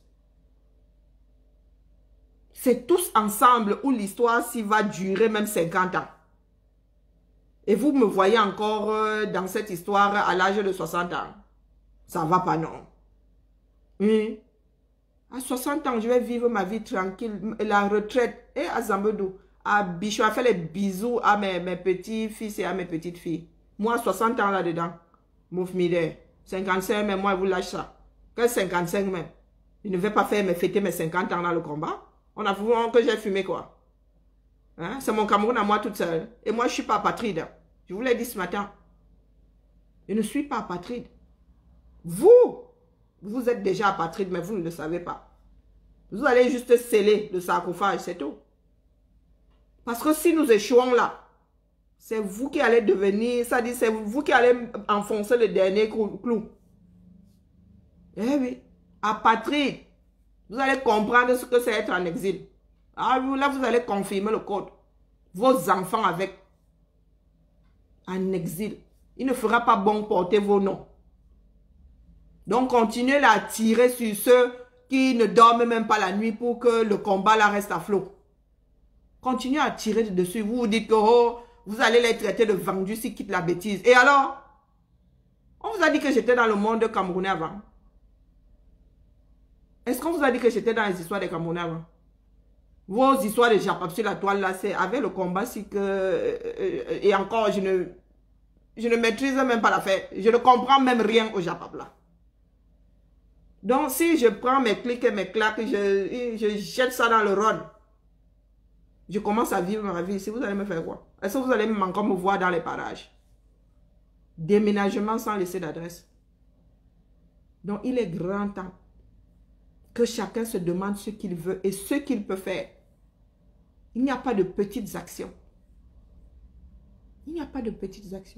C'est tous ensemble où l'histoire s'y va durer même cinquante ans. Et vous me voyez encore euh, dans cette histoire à l'âge de soixante ans. Ça va pas, non. Oui. À soixante ans, je vais vivre ma vie tranquille, la retraite. Et à Zambedou, à Bichou, à faire les bisous à mes, mes petits-fils et à mes petites filles. Moi, soixante ans là-dedans. Mouf mide. cinquante-cinq, mais moi, vous lâchez ça. Quel cinquante-cinq même? Je ne vais pas faire me fêter mes cinquante ans dans le combat. On a vu que j'ai fumé quoi. Hein? C'est mon Cameroun à moi toute seule. Et moi, je ne suis pas apatride. Je vous l'ai dit ce matin. Je ne suis pas apatride. Vous, vous êtes déjà apatride, mais vous ne le savez pas. Vous allez juste sceller le sarcophage, c'est tout. Parce que si nous échouons là, c'est vous qui allez devenir, ça dit, c'est vous qui allez enfoncer le dernier clou. Eh oui, apatride. Vous allez comprendre ce que c'est être en exil. Ah, là, vous allez confirmer le code. Vos enfants avec. En exil. Il ne fera pas bon porter vos noms. Donc, continuez à tirer sur ceux qui ne dorment même pas la nuit pour que le combat là reste à flot. Continuez à tirer dessus. Vous vous dites que oh, vous allez les traiter de vendus s'ils quittent la bêtise. Et alors? On vous a dit que j'étais dans le monde camerounais avant. Est-ce qu'on vous a dit que j'étais dans les histoires des Camerounais avant? Vos histoires de Japap sur la toile là, c'est avec le combat, si que... Euh, et encore, je ne... Je ne maîtrise même pas l'affaire. Je ne comprends même rien au Japap là. Donc, si je prends mes clics et mes claques, je, je jette ça dans le Rhône. Je commence à vivre ma vie. Si vous allez me faire quoi? Est-ce que vous allez encore me voir dans les parages? Déménagement sans laisser d'adresse. Donc, il est grand temps que chacun se demande ce qu'il veut et ce qu'il peut faire. Il n'y a pas de petites actions. Il n'y a pas de petites actions.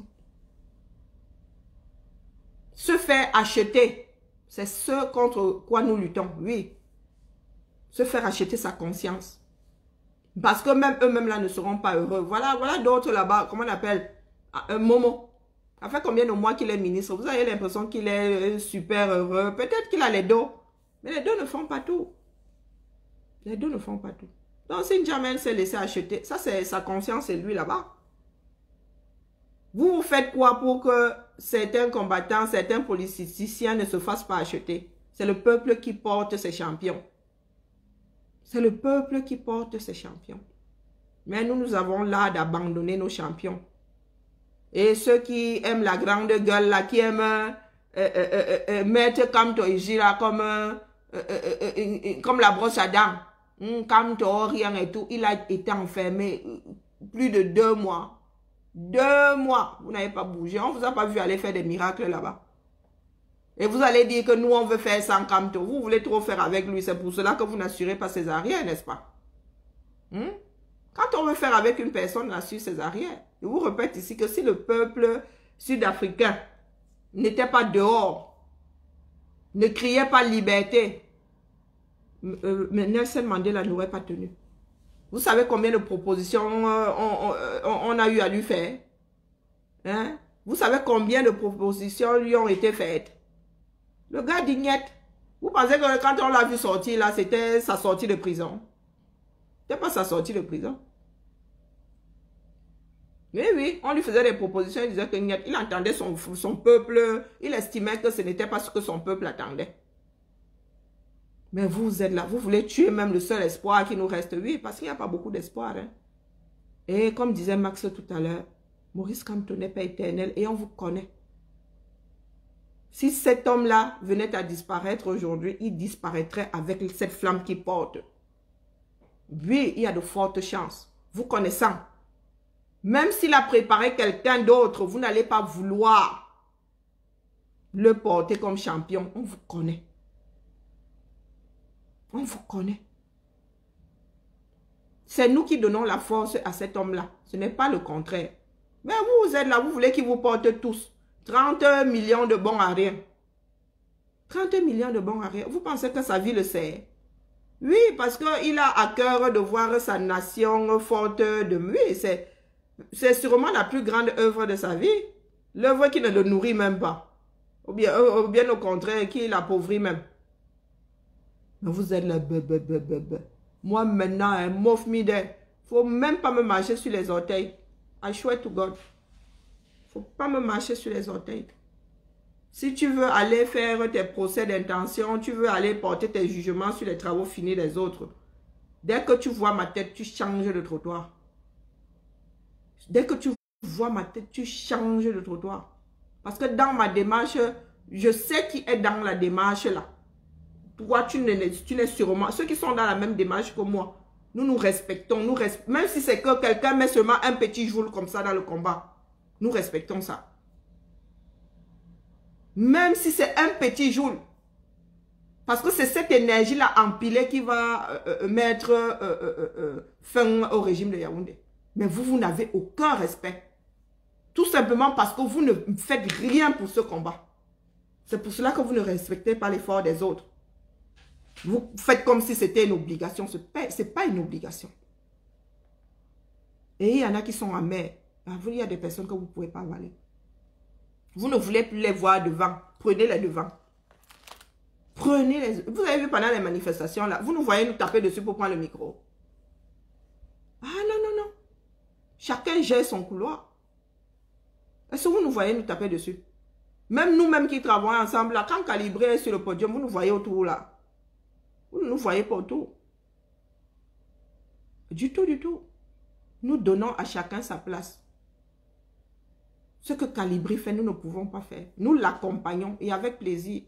Se faire acheter, c'est ce contre quoi nous luttons, oui. Se faire acheter sa conscience. Parce que même eux-mêmes là ne seront pas heureux. Voilà, voilà d'autres là-bas, comment on appelle? Un Momo. Ça fait combien de mois qu'il est ministre? Vous avez l'impression qu'il est super heureux. Peut-être qu'il a les dos. Mais les deux ne font pas tout. Les deux ne font pas tout. Donc, si N'Djamena s'est laissé acheter, ça c'est sa conscience et lui là-bas. Vous, vous faites quoi pour que certains combattants, certains politiciens ne se fassent pas acheter? C'est le peuple qui porte ses champions. C'est le peuple qui porte ses champions. Mais nous, nous avons l'art d'abandonner nos champions. Et ceux qui aiment la grande gueule, là, qui aiment euh, euh, euh, euh, mettre Kamto Ijira comme... Euh, Euh, euh, euh, euh, comme la brosse à dents, comme rien et tout, il a été enfermé plus de deux mois. Deux mois, vous n'avez pas bougé. On ne vous a pas vu aller faire des miracles là-bas. Et vous allez dire que nous, on veut faire sans Kamto. Vous voulez trop faire avec lui. C'est pour cela que vous n'assurez pas ses arrières, n'est-ce pas? Hmm? Quand on veut faire avec une personne, on assure ses arrières. Je vous répète ici que si le peuple sud-africain n'était pas dehors, ne criait pas liberté, euh, mais Nelson Mandela n'aurait pas tenu. Vous savez combien de propositions euh, on, on, on a eu à lui faire? Hein? Vous savez combien de propositions lui ont été faites? Le gars d'Ignette, vous pensez que quand on l'a vu sortir là, c'était sa sortie de prison? C'était pas sa sortie de prison. Oui, oui, on lui faisait des propositions, il disait qu'il entendait son, son peuple, il estimait que ce n'était pas ce que son peuple attendait. Mais vous êtes là, vous voulez tuer même le seul espoir qui nous reste, oui, parce qu'il n'y a pas beaucoup d'espoir. Hein. Et comme disait Max tout à l'heure, Maurice Kamto n'est pas éternel et on vous connaît. Si cet homme-là venait à disparaître aujourd'hui, il disparaîtrait avec cette flamme qu'il porte. Oui, il y a de fortes chances, vous connaissant. Même s'il a préparé quelqu'un d'autre, vous n'allez pas vouloir le porter comme champion. On vous connaît. On vous connaît. C'est nous qui donnons la force à cet homme-là. Ce n'est pas le contraire. Mais vous, vous êtes là, vous voulez qu'il vous porte tous. trente millions de bons à rien. trente millions de bons arrière. Vous pensez que sa vie le sert? Oui, parce qu'il a à cœur de voir sa nation forte de lui. C'est sûrement la plus grande œuvre de sa vie. L'œuvre qui ne le nourrit même pas. Ou bien, ou bien au contraire, qui l'appauvrit même. Mais vous êtes là, be, be, be, be, be. Moi maintenant, un mof mide. Faut même pas me marcher sur les orteils. I swear to God. Faut pas me marcher sur les orteils. Si tu veux aller faire tes procès d'intention, tu veux aller porter tes jugements sur les travaux finis des autres, dès que tu vois ma tête, tu changes de trottoir. Dès que tu vois ma tête, tu changes de trottoir. Parce que dans ma démarche, je sais qui est dans la démarche là. Toi, tu n'es sûrement... Ceux qui sont dans la même démarche que moi, nous nous respectons. Nous res... Même si c'est que quelqu'un met seulement un petit joule comme ça dans le combat, nous respectons ça. Même si c'est un petit joule. Parce que c'est cette énergie-là empilée qui va euh, mettre euh, euh, euh, fin au régime de Yaoundé. Mais vous, vous n'avez aucun respect. Tout simplement parce que vous ne faites rien pour ce combat. C'est pour cela que vous ne respectez pas l'effort des autres. Vous faites comme si c'était une obligation. Ce n'est pas une obligation. Et il y en a qui sont amers. Il y a des personnes que vous ne pouvez pas avaler. Vous ne voulez plus les voir devant. Prenez les devant. Prenez les... Vous avez vu pendant les manifestations, là, vous nous voyez nous taper dessus pour prendre le micro. Ah non, non, non. Chacun gère son couloir. Est-ce que vous nous voyez nous taper dessus? Même nous-mêmes qui travaillons ensemble, là, quand Calibré est sur le podium, vous nous voyez autour, là. Vous ne nous voyez pas autour. Du tout, du tout. Nous donnons à chacun sa place. Ce que Calibri fait, nous ne pouvons pas faire. Nous l'accompagnons et avec plaisir.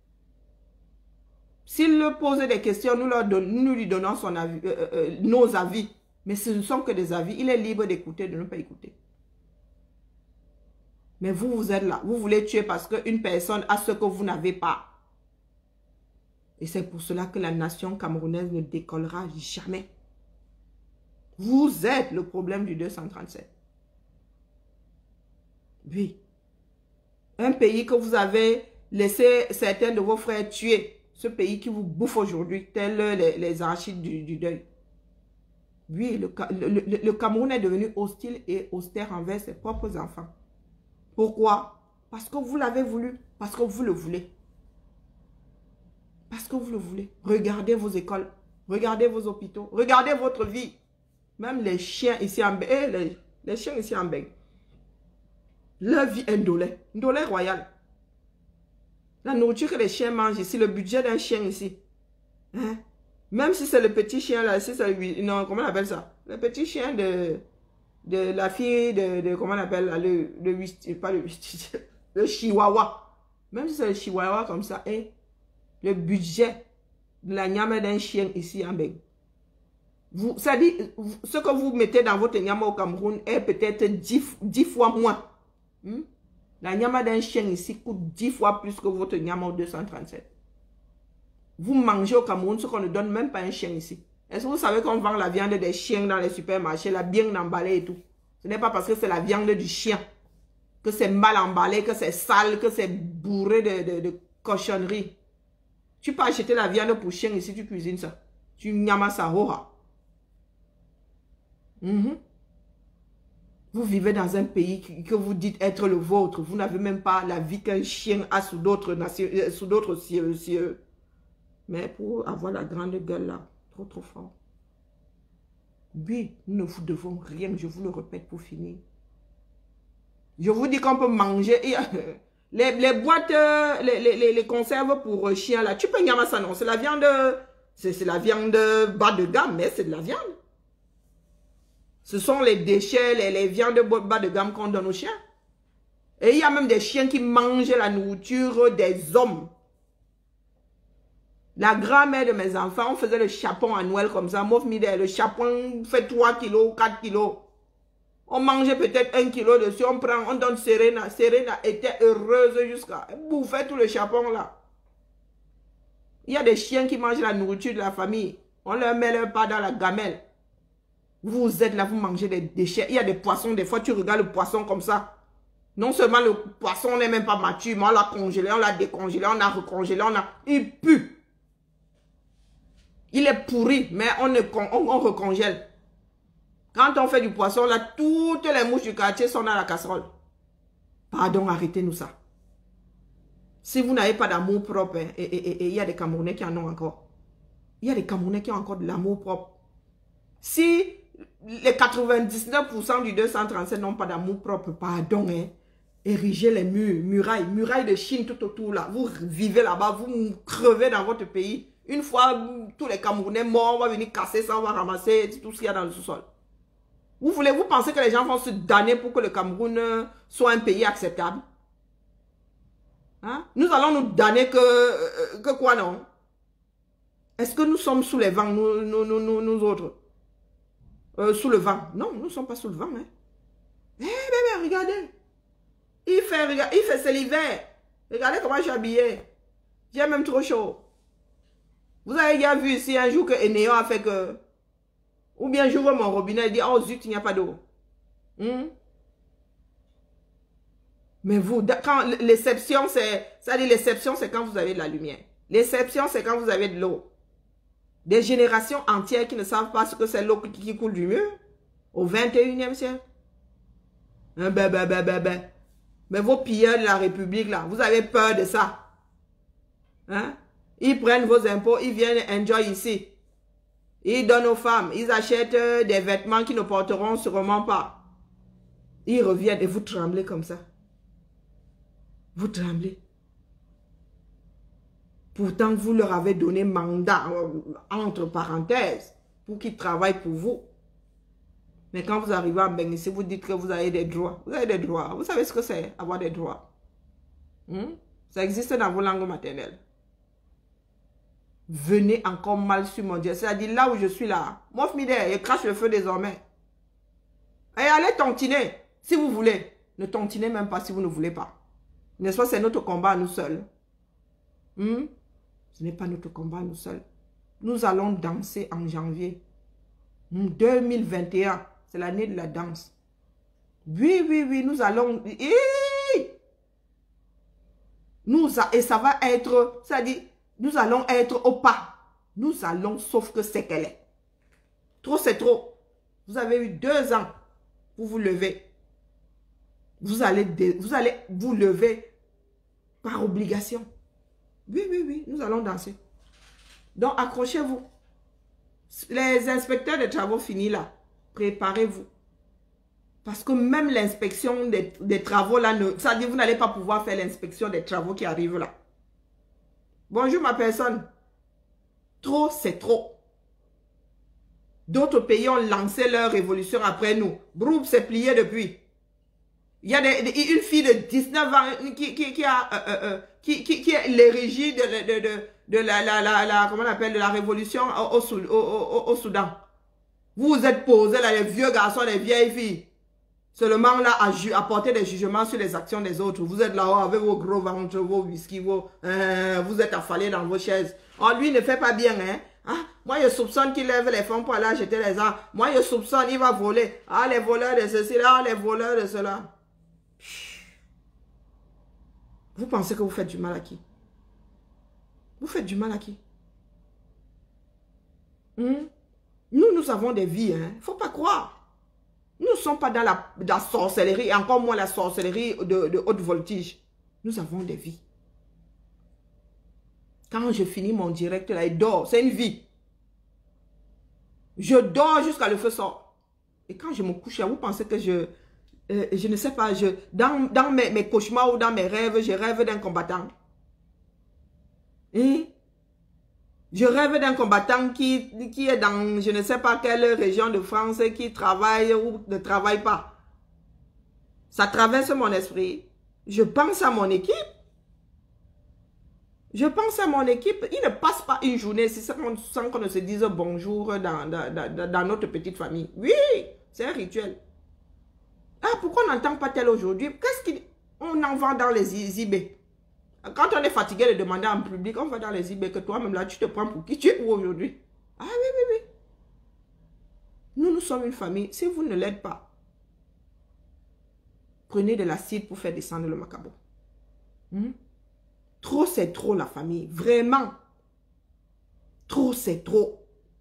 S'il leur pose des questions, nous, leur don, nous lui donnons son avis, euh, euh, nos avis. Mais ce ne sont que des avis. Il est libre d'écouter, de ne pas écouter. Mais vous, vous êtes là. Vous voulez tuer parce qu'une personne a ce que vous n'avez pas. Et c'est pour cela que la nation camerounaise ne décollera jamais. Vous êtes le problème du deux cent trente-sept. Oui. Un pays que vous avez laissé certains de vos frères tuer. Ce pays qui vous bouffe aujourd'hui, tel les, les archives du, du deuil. Oui, le, le, le, le Cameroun est devenu hostile et austère envers ses propres enfants. Pourquoi? Parce que vous l'avez voulu. Parce que vous le voulez. Parce que vous le voulez. Regardez vos écoles. Regardez vos hôpitaux. Regardez votre vie. Même les chiens ici en Bègue. Les, les chiens ici en Bègue. Leur vie est ndolé. Ndolé royal. La nourriture que les chiens mangent ici, le budget d'un chien ici. Hein? Même si c'est le petit chien là, si c'est le... Non, comment on appelle ça? Le petit chien de... De la fille de... de comment on appelle là, le... le pas le... le chihuahua. Même si c'est le chihuahua comme ça, hein? Le budget de la niame d'un chien ici en Bègue. Vous, ça dit, ce que vous mettez dans votre niame au Cameroun est peut-être dix fois moins. Hmm? La niama d'un chien ici coûte dix fois plus que votre niama au deux cent trente-sept. Vous mangez au Cameroun ce qu'on ne donne même pas un chien ici. Est-ce que vous savez qu'on vend la viande des chiens dans les supermarchés, la bien emballée et tout? Ce n'est pas parce que c'est la viande du chien, que c'est mal emballé, que c'est sale, que c'est bourré de, de, de cochonneries. Tu peux acheter la viande pour chien ici, tu cuisines ça. Tu niamas ça, hoha. Mm-hmm. Vous vivez dans un pays que vous dites être le vôtre. Vous n'avez même pas la vie qu'un chien a sous d'autres sous d'autres cieux. Mais pour avoir la grande gueule là, trop trop fort. Oui, nous ne vous devons rien, je vous le répète pour finir. Je vous dis qu'on peut manger. Les, les boîtes, les, les, les conserves pour chiens là, tu peux y avoir ça, non? C'est la viande, c'est la viande bas de gamme, mais c'est de la viande. Ce sont les déchets, les, les viandes bas de gamme qu'on donne aux chiens. Et il y a même des chiens qui mangent la nourriture des hommes. La grand-mère de mes enfants, on faisait le chapon à Noël comme ça. Mof mide, le chapon fait trois kilos, quatre kilos. On mangeait peut-être un kilo dessus. On prend, on donne Serena. Serena était heureuse jusqu'à bouffer tout le chapon là. Il y a des chiens qui mangent la nourriture de la famille. On leur met leur pas dans la gamelle. Vous êtes là, vous mangez des déchets. Il y a des poissons, des fois tu regardes le poisson comme ça. Non seulement le poisson n'est même pas mature, mais on l'a congelé, on l'a décongelé, on l'a recongelé, on a... Il pue. Il est pourri, mais on, ne, on, on recongèle. Quand on fait du poisson, là, toutes les mouches du quartier sont dans la casserole. Pardon, arrêtez-nous ça. Si vous n'avez pas d'amour propre, hein, et il et, et, et, y a des Camerounais qui en ont encore. Il y a des Camerounais qui ont encore de l'amour propre. Si les quatre-vingt-dix-neuf pour cent du deux cent trente-sept n'ont pas d'amour propre, pardon, hein, érigez les murs, murailles, murailles de Chine tout autour là. Vous vivez là-bas, vous crevez dans votre pays. Une fois, tous les Camerounais morts, on va venir casser ça, on va ramasser tout ce qu'il y a dans le sous-sol. Vous voulez, vous pensez que les gens vont se damner pour que le Cameroun soit un pays acceptable? Hein? Nous allons nous damner que, que quoi, non? Est-ce que nous sommes sous les vents, nous, nous, nous, nous, nous autres? Euh, sous le vent? Non, nous ne sommes pas sous le vent. Hein? Eh, bébé, regardez. Il fait, regarde, il fait, c'est l'hiver. Regardez comment je suis habillée. J'ai même trop chaud. Vous avez déjà vu ici un jour que Enéo a fait que... Ou bien j'ouvre mon robinet et dit, oh zut, il n'y a pas d'eau. Hmm? Mais vous, quand l'exception, c'est... C'est-à-dire l'exception, c'est quand vous avez de la lumière. L'exception, c'est quand vous avez de l'eau. Des générations entières qui ne savent pas ce que c'est l'eau qui, qui coule du mur. Au vingt et unième siècle. Hein, ben, ben, ben, ben, ben. Mais vos pilleurs de la République, là, vous avez peur de ça. Hein? Ils prennent vos impôts, ils viennent enjoy ici. Ils donnent aux femmes, ils achètent des vêtements qu'ils ne porteront sûrement pas. Ils reviennent et vous tremblez comme ça. Vous tremblez. Pourtant, vous leur avez donné mandat, entre parenthèses, pour qu'ils travaillent pour vous. Mais quand vous arrivez en Bénin, vous dites que vous avez des droits. Vous avez des droits. Vous savez ce que c'est, avoir des droits. Hmm? Ça existe dans vos langues maternelles. Venez encore mal sur mon Dieu. C'est-à-dire là où je suis là. Mof Mide, je crache le feu désormais. Et allez tontiner si vous voulez. Ne tontinez même pas si vous ne voulez pas. N'est-ce pas, c'est notre combat à nous seuls. Hmm? Ce n'est pas notre combat à nous seuls. Nous allons danser en janvier. deux mille vingt et un, c'est l'année de la danse. Oui, oui, oui, nous allons... Nous a... Et ça va être... C'est-à-dire... Nous allons être au pas. Nous allons, sauf que c'est qu'elle est. Trop, c'est trop. Vous avez eu deux ans pour vous lever. Vous allez, vous allez vous lever par obligation. Oui, oui, oui, nous allons danser. Donc, accrochez-vous. Les inspecteurs de travaux finis là, préparez-vous. Parce que même l'inspection des, des travaux là, ne, ça dit vous n'allez pas pouvoir faire l'inspection des travaux qui arrivent là. Bonjour ma personne. Trop, c'est trop. D'autres pays ont lancé leur révolution après nous. Broup s'est plié depuis. Il y a des, des, une fille de dix-neuf ans qui, qui, qui, a, euh, euh, qui, qui, qui est l'érigie de, de, de, de la, la, la, la, comment on appelle, de la révolution au, au, au, au, au Soudan. Vous vous êtes posés là, les vieux garçons, les vieilles filles. Seulement là, à, à porter des jugements sur les actions des autres. Vous êtes là-haut avec vos gros ventres, vos whisky, vos, euh, vous êtes affalés dans vos chaises. Oh, lui ne fait pas bien, hein. Ah, moi, je soupçonne qu'il lève les fonds pour aller acheter les armes. Moi, je soupçonne, il va voler. Ah, les voleurs de ceci, là, les voleurs de cela. Vous pensez que vous faites du mal à qui? Vous faites du mal à qui? Hmm? Nous, nous avons des vies, hein. Il ne faut pas croire. Nous ne sommes pas dans la, la sorcellerie, et encore moins la sorcellerie de, de haute voltige. Nous avons des vies. Quand je finis mon direct, là, il dort. C'est une vie. Je dors jusqu'à le feu sort. Et quand je me couche, vous pensez que je... Euh, je ne sais pas, je, dans, dans mes, mes cauchemars ou dans mes rêves, je rêve d'un combattant. Et je rêve d'un combattant qui, qui est dans je ne sais pas quelle région de France, qui travaille ou ne travaille pas. Ça traverse mon esprit. Je pense à mon équipe. Je pense à mon équipe. Il ne passe pas une journée sans qu'on ne se dise bonjour dans, dans, dans, dans notre petite famille. Oui, c'est un rituel. Ah, pourquoi on n'entend pas tel aujourd'hui? Qu'est-ce qu'on en vend dans les I B? Quand on est fatigué de demander en public, on va dans les I B que toi-même là, tu te prends pour qui tu es où aujourd'hui? Ah oui, oui, oui. Nous, nous sommes une famille. Si vous ne l'aidez pas, Prenez de l'acide pour faire descendre le macabo. Hmm? Trop, c'est trop, la famille. Vraiment. Trop, c'est trop.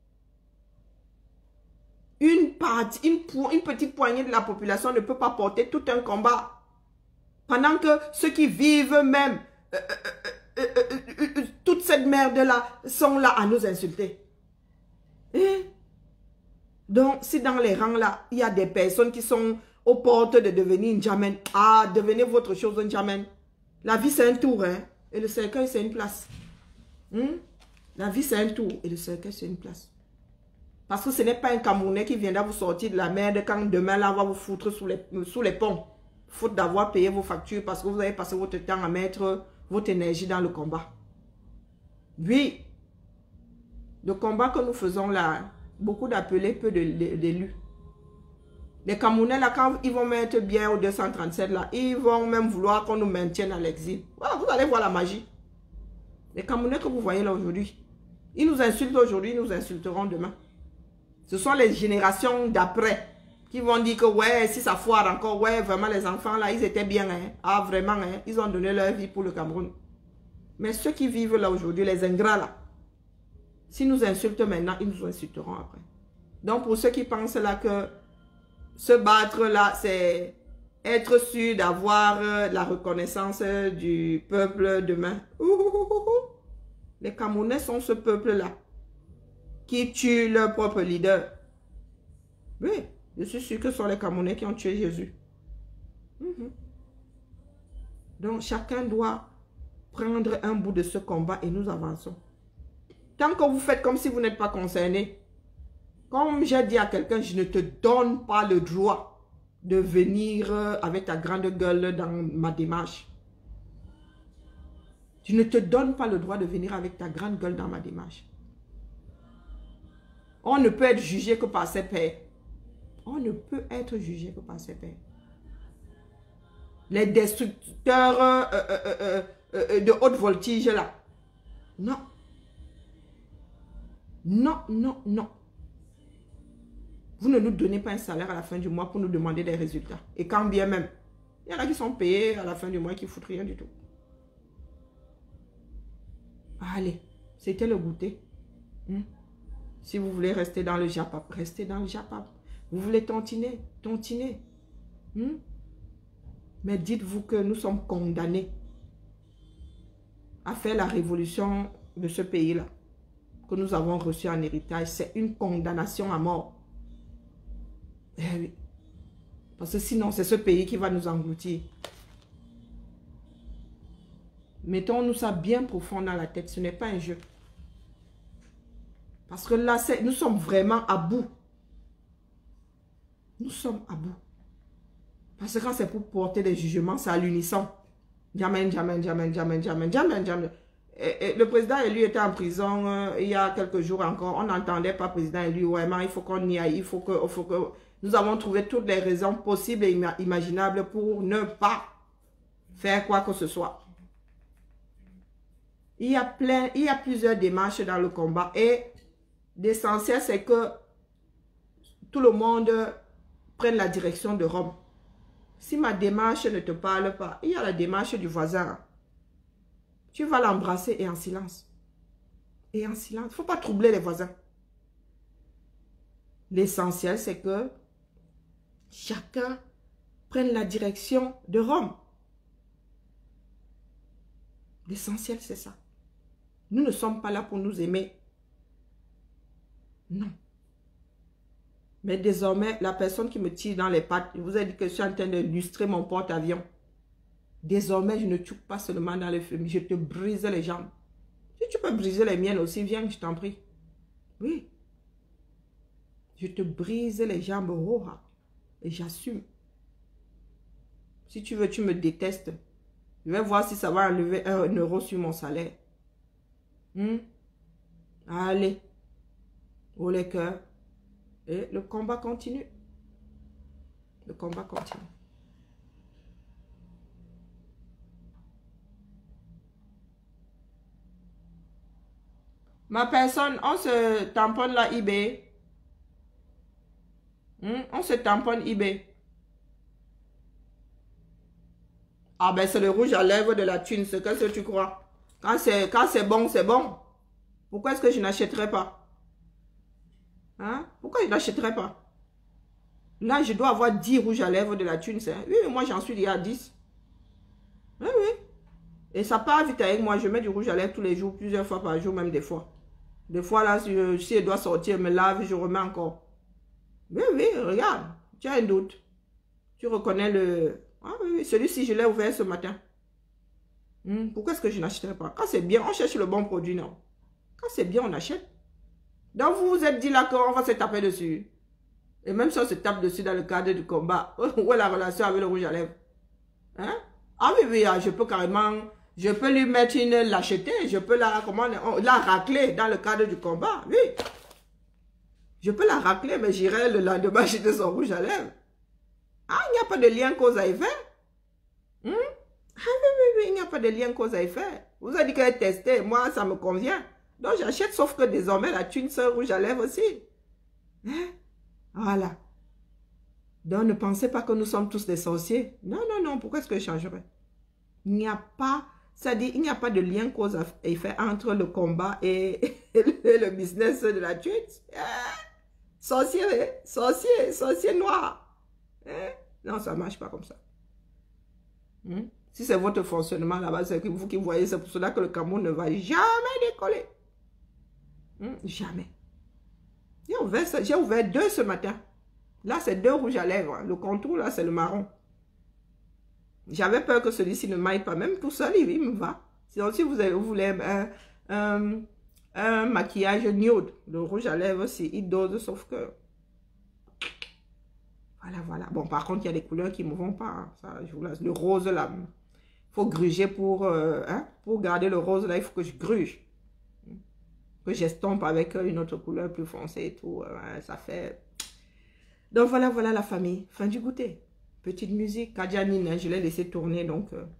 Une partie, une, une petite poignée de la population ne peut pas porter tout un combat. Pendant que ceux qui vivent même euh, euh, euh, euh, euh, euh, toute cette merde-là sont là à nous insulter. Hein? Donc, si dans les rangs là, il y a des personnes qui sont aux portes de devenir une jamen, ah, devenez votre chose une jamen. La vie, c'est un tour, hein? Et le cercueil, c'est une place. Hein? La vie, c'est un tour et le cercueil, c'est une place. Parce que ce n'est pas un Camerounais qui viendra vous sortir de la merde quand demain, là, on va vous foutre sous les, sous les ponts. Faute d'avoir payé vos factures parce que vous avez passé votre temps à mettre votre énergie dans le combat. Oui. Le combat que nous faisons là, beaucoup d'appelés, peu d'élus. Les Camerounais, là, quand ils vont mettre bien au deux cent trente-sept, là, ils vont même vouloir qu'on nous maintienne à l'exil. Voilà, vous allez voir la magie. Les Camerounais que vous voyez là aujourd'hui, ils nous insultent aujourd'hui, ils nous insulteront demain. Ce sont les générations d'après qui vont dire que ouais, si ça foire encore, ouais, vraiment les enfants là, ils étaient bien, hein. Ah, vraiment, hein, ils ont donné leur vie pour le Cameroun. Mais ceux qui vivent là aujourd'hui, les ingrats là, s'ils nous insultent maintenant, ils nous insulteront après. Donc pour ceux qui pensent là que se battre là, c'est être sûr d'avoir euh, la reconnaissance euh, du peuple demain. Ouh, ouh, ouh, ouh. Les Camerounais sont ce peuple là qui tue leur propre leader. Oui, je suis sûr que ce sont les Camerounais qui ont tué Jésus. Mm-hmm. Donc, chacun doit prendre un bout de ce combat et nous avançons. Tant que vous faites comme si vous n'êtes pas concerné, comme j'ai dit à quelqu'un, je ne te donne pas le droit de venir avec ta grande gueule dans ma démarche. Je ne te donne pas le droit de venir avec ta grande gueule dans ma démarche. On ne peut être jugé que par ses pairs. On ne peut être jugé que par ses pairs. Les destructeurs euh, euh, euh, euh, de haute voltige là. Non. Non, non, non. Vous ne nous donnez pas un salaire à la fin du mois pour nous demander des résultats. Et quand bien même, il y en a qui sont payés à la fin du mois qui ne foutent rien du tout. Allez, c'était le goûter. Hmm? Si vous voulez rester dans le Japap, restez dans le Japap. Vous voulez tontiner, tontiner. Hmm? Mais dites-vous que nous sommes condamnés à faire la révolution de ce pays-là que nous avons reçu en héritage. C'est une condamnation à mort. Eh oui. Parce que sinon, c'est ce pays qui va nous engloutir. Mettons-nous ça bien profond dans la tête. Ce n'est pas un jeu. Parce que là, nous sommes vraiment à bout. Nous sommes à bout. Parce que quand c'est pour porter des jugements, c'est à l'unisson. Jamen, jamen, jamen, jamen, jamen, jamen, jamen. Et, et le président élu était en prison euh, il y a quelques jours encore. On n'entendait pas président élu. Vraiment, il faut qu'on y aille. Il faut que, il faut que... Nous avons trouvé toutes les raisons possibles et imaginables pour ne pas faire quoi que ce soit. Il y a plein, il y a plusieurs démarches dans le combat. Et l'essentiel, c'est que tout le monde prenne la direction de Rome. Si ma démarche ne te parle pas, il y a la démarche du voisin. Tu vas l'embrasser et en silence. Et en silence. Il ne faut pas troubler les voisins. L'essentiel, c'est que chacun prenne la direction de Rome. L'essentiel, c'est ça. Nous ne sommes pas là pour nous aimer. Non. Mais désormais, la personne qui me tire dans les pattes, je vous ai dit que je suis en train d'illustrer mon porte-avions. Désormais, je ne tue pas seulement dans le film, je te brise les jambes. Si tu peux briser les miennes aussi, viens, je t'en prie. Oui. Je te brise les jambes, oh, et j'assume. Si tu veux, tu me détestes. Je vais voir si ça va enlever un euro sur mon salaire. Hmm? Allez. Oh les cœurs. Et le combat continue. Le combat continue. Ma personne, on se tamponne la I B. Hmm? On se tamponne I B. Ah ben c'est le rouge à lèvres de la thune, c'est qu'est-ce que tu crois? Quand c'est bon, c'est bon. Pourquoi est-ce que je n'achèterais pas? Hein? Pourquoi je n'achèterais pas? Là, je dois avoir dix rouges à lèvres de la thune. Oui, mais moi j'en suis déjà à dix. Oui, oui. Et ça part vite avec moi. Je mets du rouge à lèvres tous les jours, plusieurs fois par jour, même des fois. Des fois, là, si je, si je dois sortir, je me lave, je remets encore. Oui, oui, regarde. Tu as un doute. Tu reconnais le... Ah oui, oui, celui-ci, je l'ai ouvert ce matin. Hmm, pourquoi est-ce que je n'achèterais pas? Quand c'est bien, on cherche le bon produit, non? Quand c'est bien, on achète. Donc, vous vous êtes dit là qu'on va se taper dessus. Et même si on se tape dessus dans le cadre du combat, où est la relation avec le rouge à lèvres? Hein? Ah oui, oui, je peux carrément... Je peux lui mettre une... l'acheter. Je peux la... Comment, la racler dans le cadre du combat. Oui. Je peux la racler, mais j'irai le lendemain acheter son rouge à lèvres. Ah, il n'y a pas de lien cause à effet. Hmm? Ah oui, oui, oui, il n'y a pas de lien cause à effet. Vous avez dit qu'elle est testée. Moi, ça me convient. Donc, j'achète, sauf que désormais, la thune se rouge à lèvres aussi. Hein? Voilà. Donc, ne pensez pas que nous sommes tous des sorciers. Non, non, non. Pourquoi est-ce que je changerais? Il n'y a pas... C'est-à-dire, il n'y a pas de lien cause à effet entre le combat et, et le business de la thune. Hein? Sorcier, sorcier, sorcier noir. Hein? Non, ça ne marche pas comme ça. Hmm? Si c'est votre fonctionnement là-bas, c'est vous qui voyez, c'est pour cela que le Cameroun ne va jamais décoller. Hmm? Jamais. J'ai ouvert, j'ai ouvert deux ce matin. Là, c'est deux rouges à lèvres. Le contour, là, c'est le marron. J'avais peur que celui-ci ne m'aille pas. Même tout seul, il, il me va. Sinon, si vous, avez, vous voulez un, un, un maquillage nude, le rouge à lèvres, c'est il dose, sauf que... Voilà, voilà. Bon, par contre, il y a des couleurs qui ne me vont pas. Hein. Ça, je vous laisse. Le rose, là, il faut gruger pour... Euh, hein, pour garder le rose, là, il faut que je gruge. Que j'estompe avec une autre couleur plus foncée et tout. Euh, ça fait... Donc, voilà, voilà la famille. Fin du goûter. Petite musique. Kadianine, hein, je l'ai laissé tourner, donc... Euh,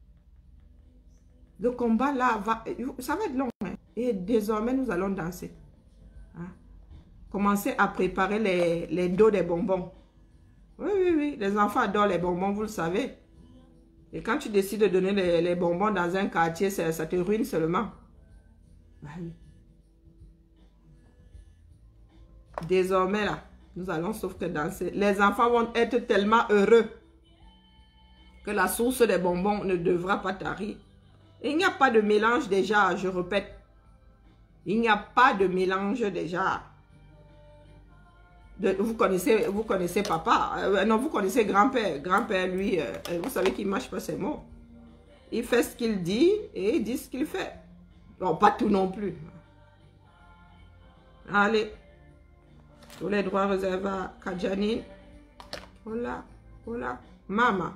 le combat, là, va... Ça va être long. Hein. Et désormais, nous allons danser. Hein. Commencez à préparer les, les dos des bonbons. Oui, oui, oui. Les enfants adorent les bonbons, vous le savez. Et quand tu décides de donner les, les bonbons dans un quartier, ça, ça te ruine seulement. Oui. Désormais, là, nous allons sauf que danser. Les enfants vont être tellement heureux que la source des bonbons ne devra pas tarir. Et il n'y a pas de mélange déjà, je répète. Il n'y a pas de mélange déjà. De, vous, connaissez, vous connaissez papa, euh, non, vous connaissez grand-père. Grand-père, lui, euh, vous savez qu'il ne mâche pas ses mots. Il fait ce qu'il dit et il dit ce qu'il fait. Bon, pas tout non plus. Allez. Tous les droits réservés à Kadianine. Voilà, voilà. Maman.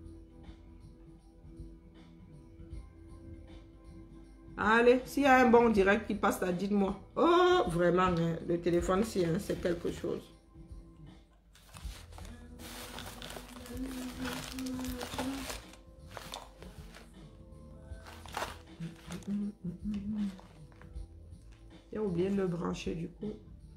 Allez, s'il y a un bon direct qui passe là, dites-moi. Oh, vraiment, hein, le téléphone, si, hein, c'est quelque chose. J'ai oublié de le brancher du coup.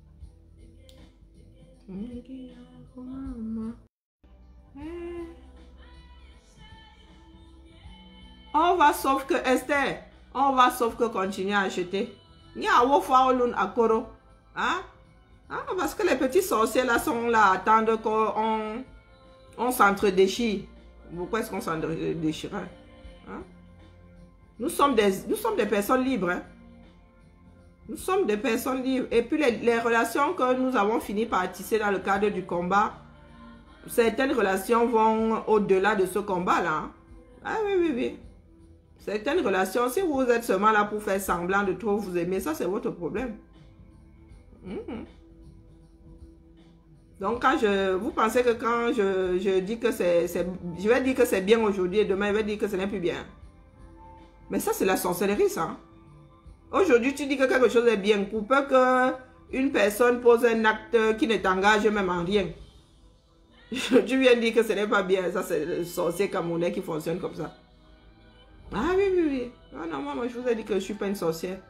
On va sauf que Esther, on va sauf que continuer à acheter. Il y a un à Koro. Hein? Hein? Parce que les petits sorciers là sont là à attendre qu'on on s'entre-déchire. Pourquoi est-ce qu'on s'entre-déchire? Hein? Nous sommes des, nous sommes des personnes libres. Hein? Nous sommes des personnes libres. Et puis les, les relations que nous avons fini par tisser dans le cadre du combat, certaines relations vont au-delà de ce combat-là. Hein? Ah oui, oui, oui. Certaines relations, si vous êtes seulement là pour faire semblant de trop vous aimer, ça c'est votre problème. Mmh. Donc quand je... Vous pensez que quand je, je dis que c'est... Je vais dire que c'est bien aujourd'hui et demain je vais dire que ce n'est plus bien. Mais ça c'est la sorcellerie ça. Aujourd'hui tu dis que quelque chose est bien pour peu qu'une personne pose un acte qui ne t'engage même en rien. Tu viens dire que ce n'est pas bien. Ça c'est le sorcier camerounais qui fonctionne comme ça. Ah oui, oui, oui. Non, non, moi, moi je vous ai dit que je ne suis pas une sorcière.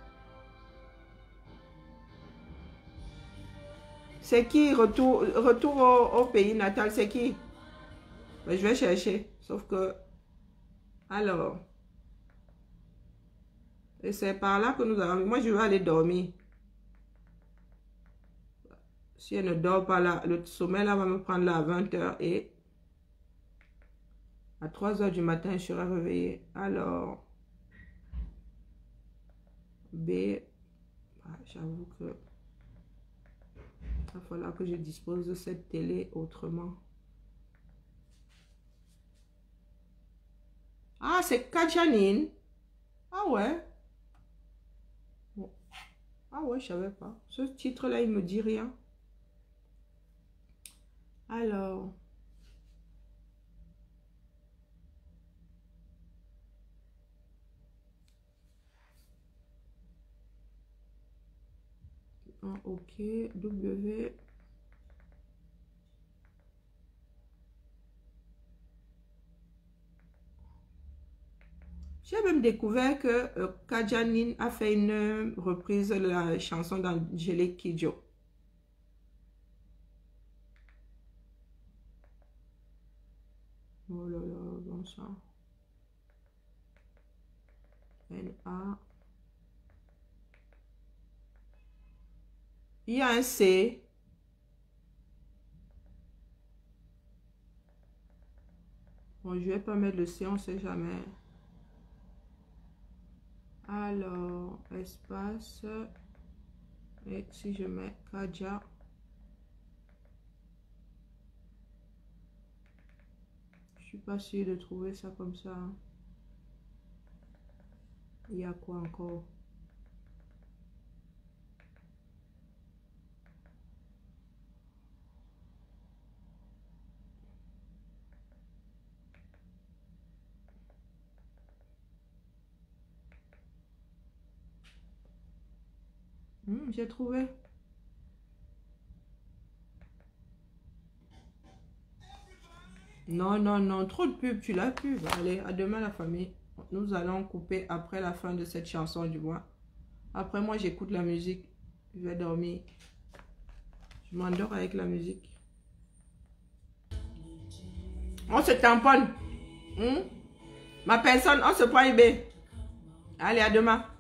C'est qui? Retour, retour au, au pays natal, c'est qui? Mais je vais chercher. Sauf que Alors. Et c'est par là que nous allons. Moi, je vais aller dormir. Si elle ne dort pas là, le sommeil là va me prendre là à vingt heures et à trois heures du matin, je serai réveillée. Alors, B, ah, j'avoue que il va falloir que je dispose de cette télé autrement. Ah, c'est Kajanine. Ah ouais. Bon. Ah ouais, je savais pas. Ce titre-là, il me dit rien. Alors. Ah, ok, W. J'ai même découvert que euh, Kajanine a fait une reprise de la chanson d'Angélique Kidjo. Oh là là, bon sang. N A. Il y a un C. Bon, je vais pas mettre le C, on sait jamais. Alors, espace. Et si je mets Kaja. Je suis pas sûre de trouver ça comme ça. Il y a quoi encore? Hmm, j'ai trouvé. Non, non, non, trop de pub, tu l'as pu. Allez, à demain la famille. Nous allons couper après la fin de cette chanson du mois. Après moi, j'écoute la musique. Je vais dormir. Je m'endors avec la musique. On se tamponne. Hmm? Ma personne, on se prend I B. Allez, à demain.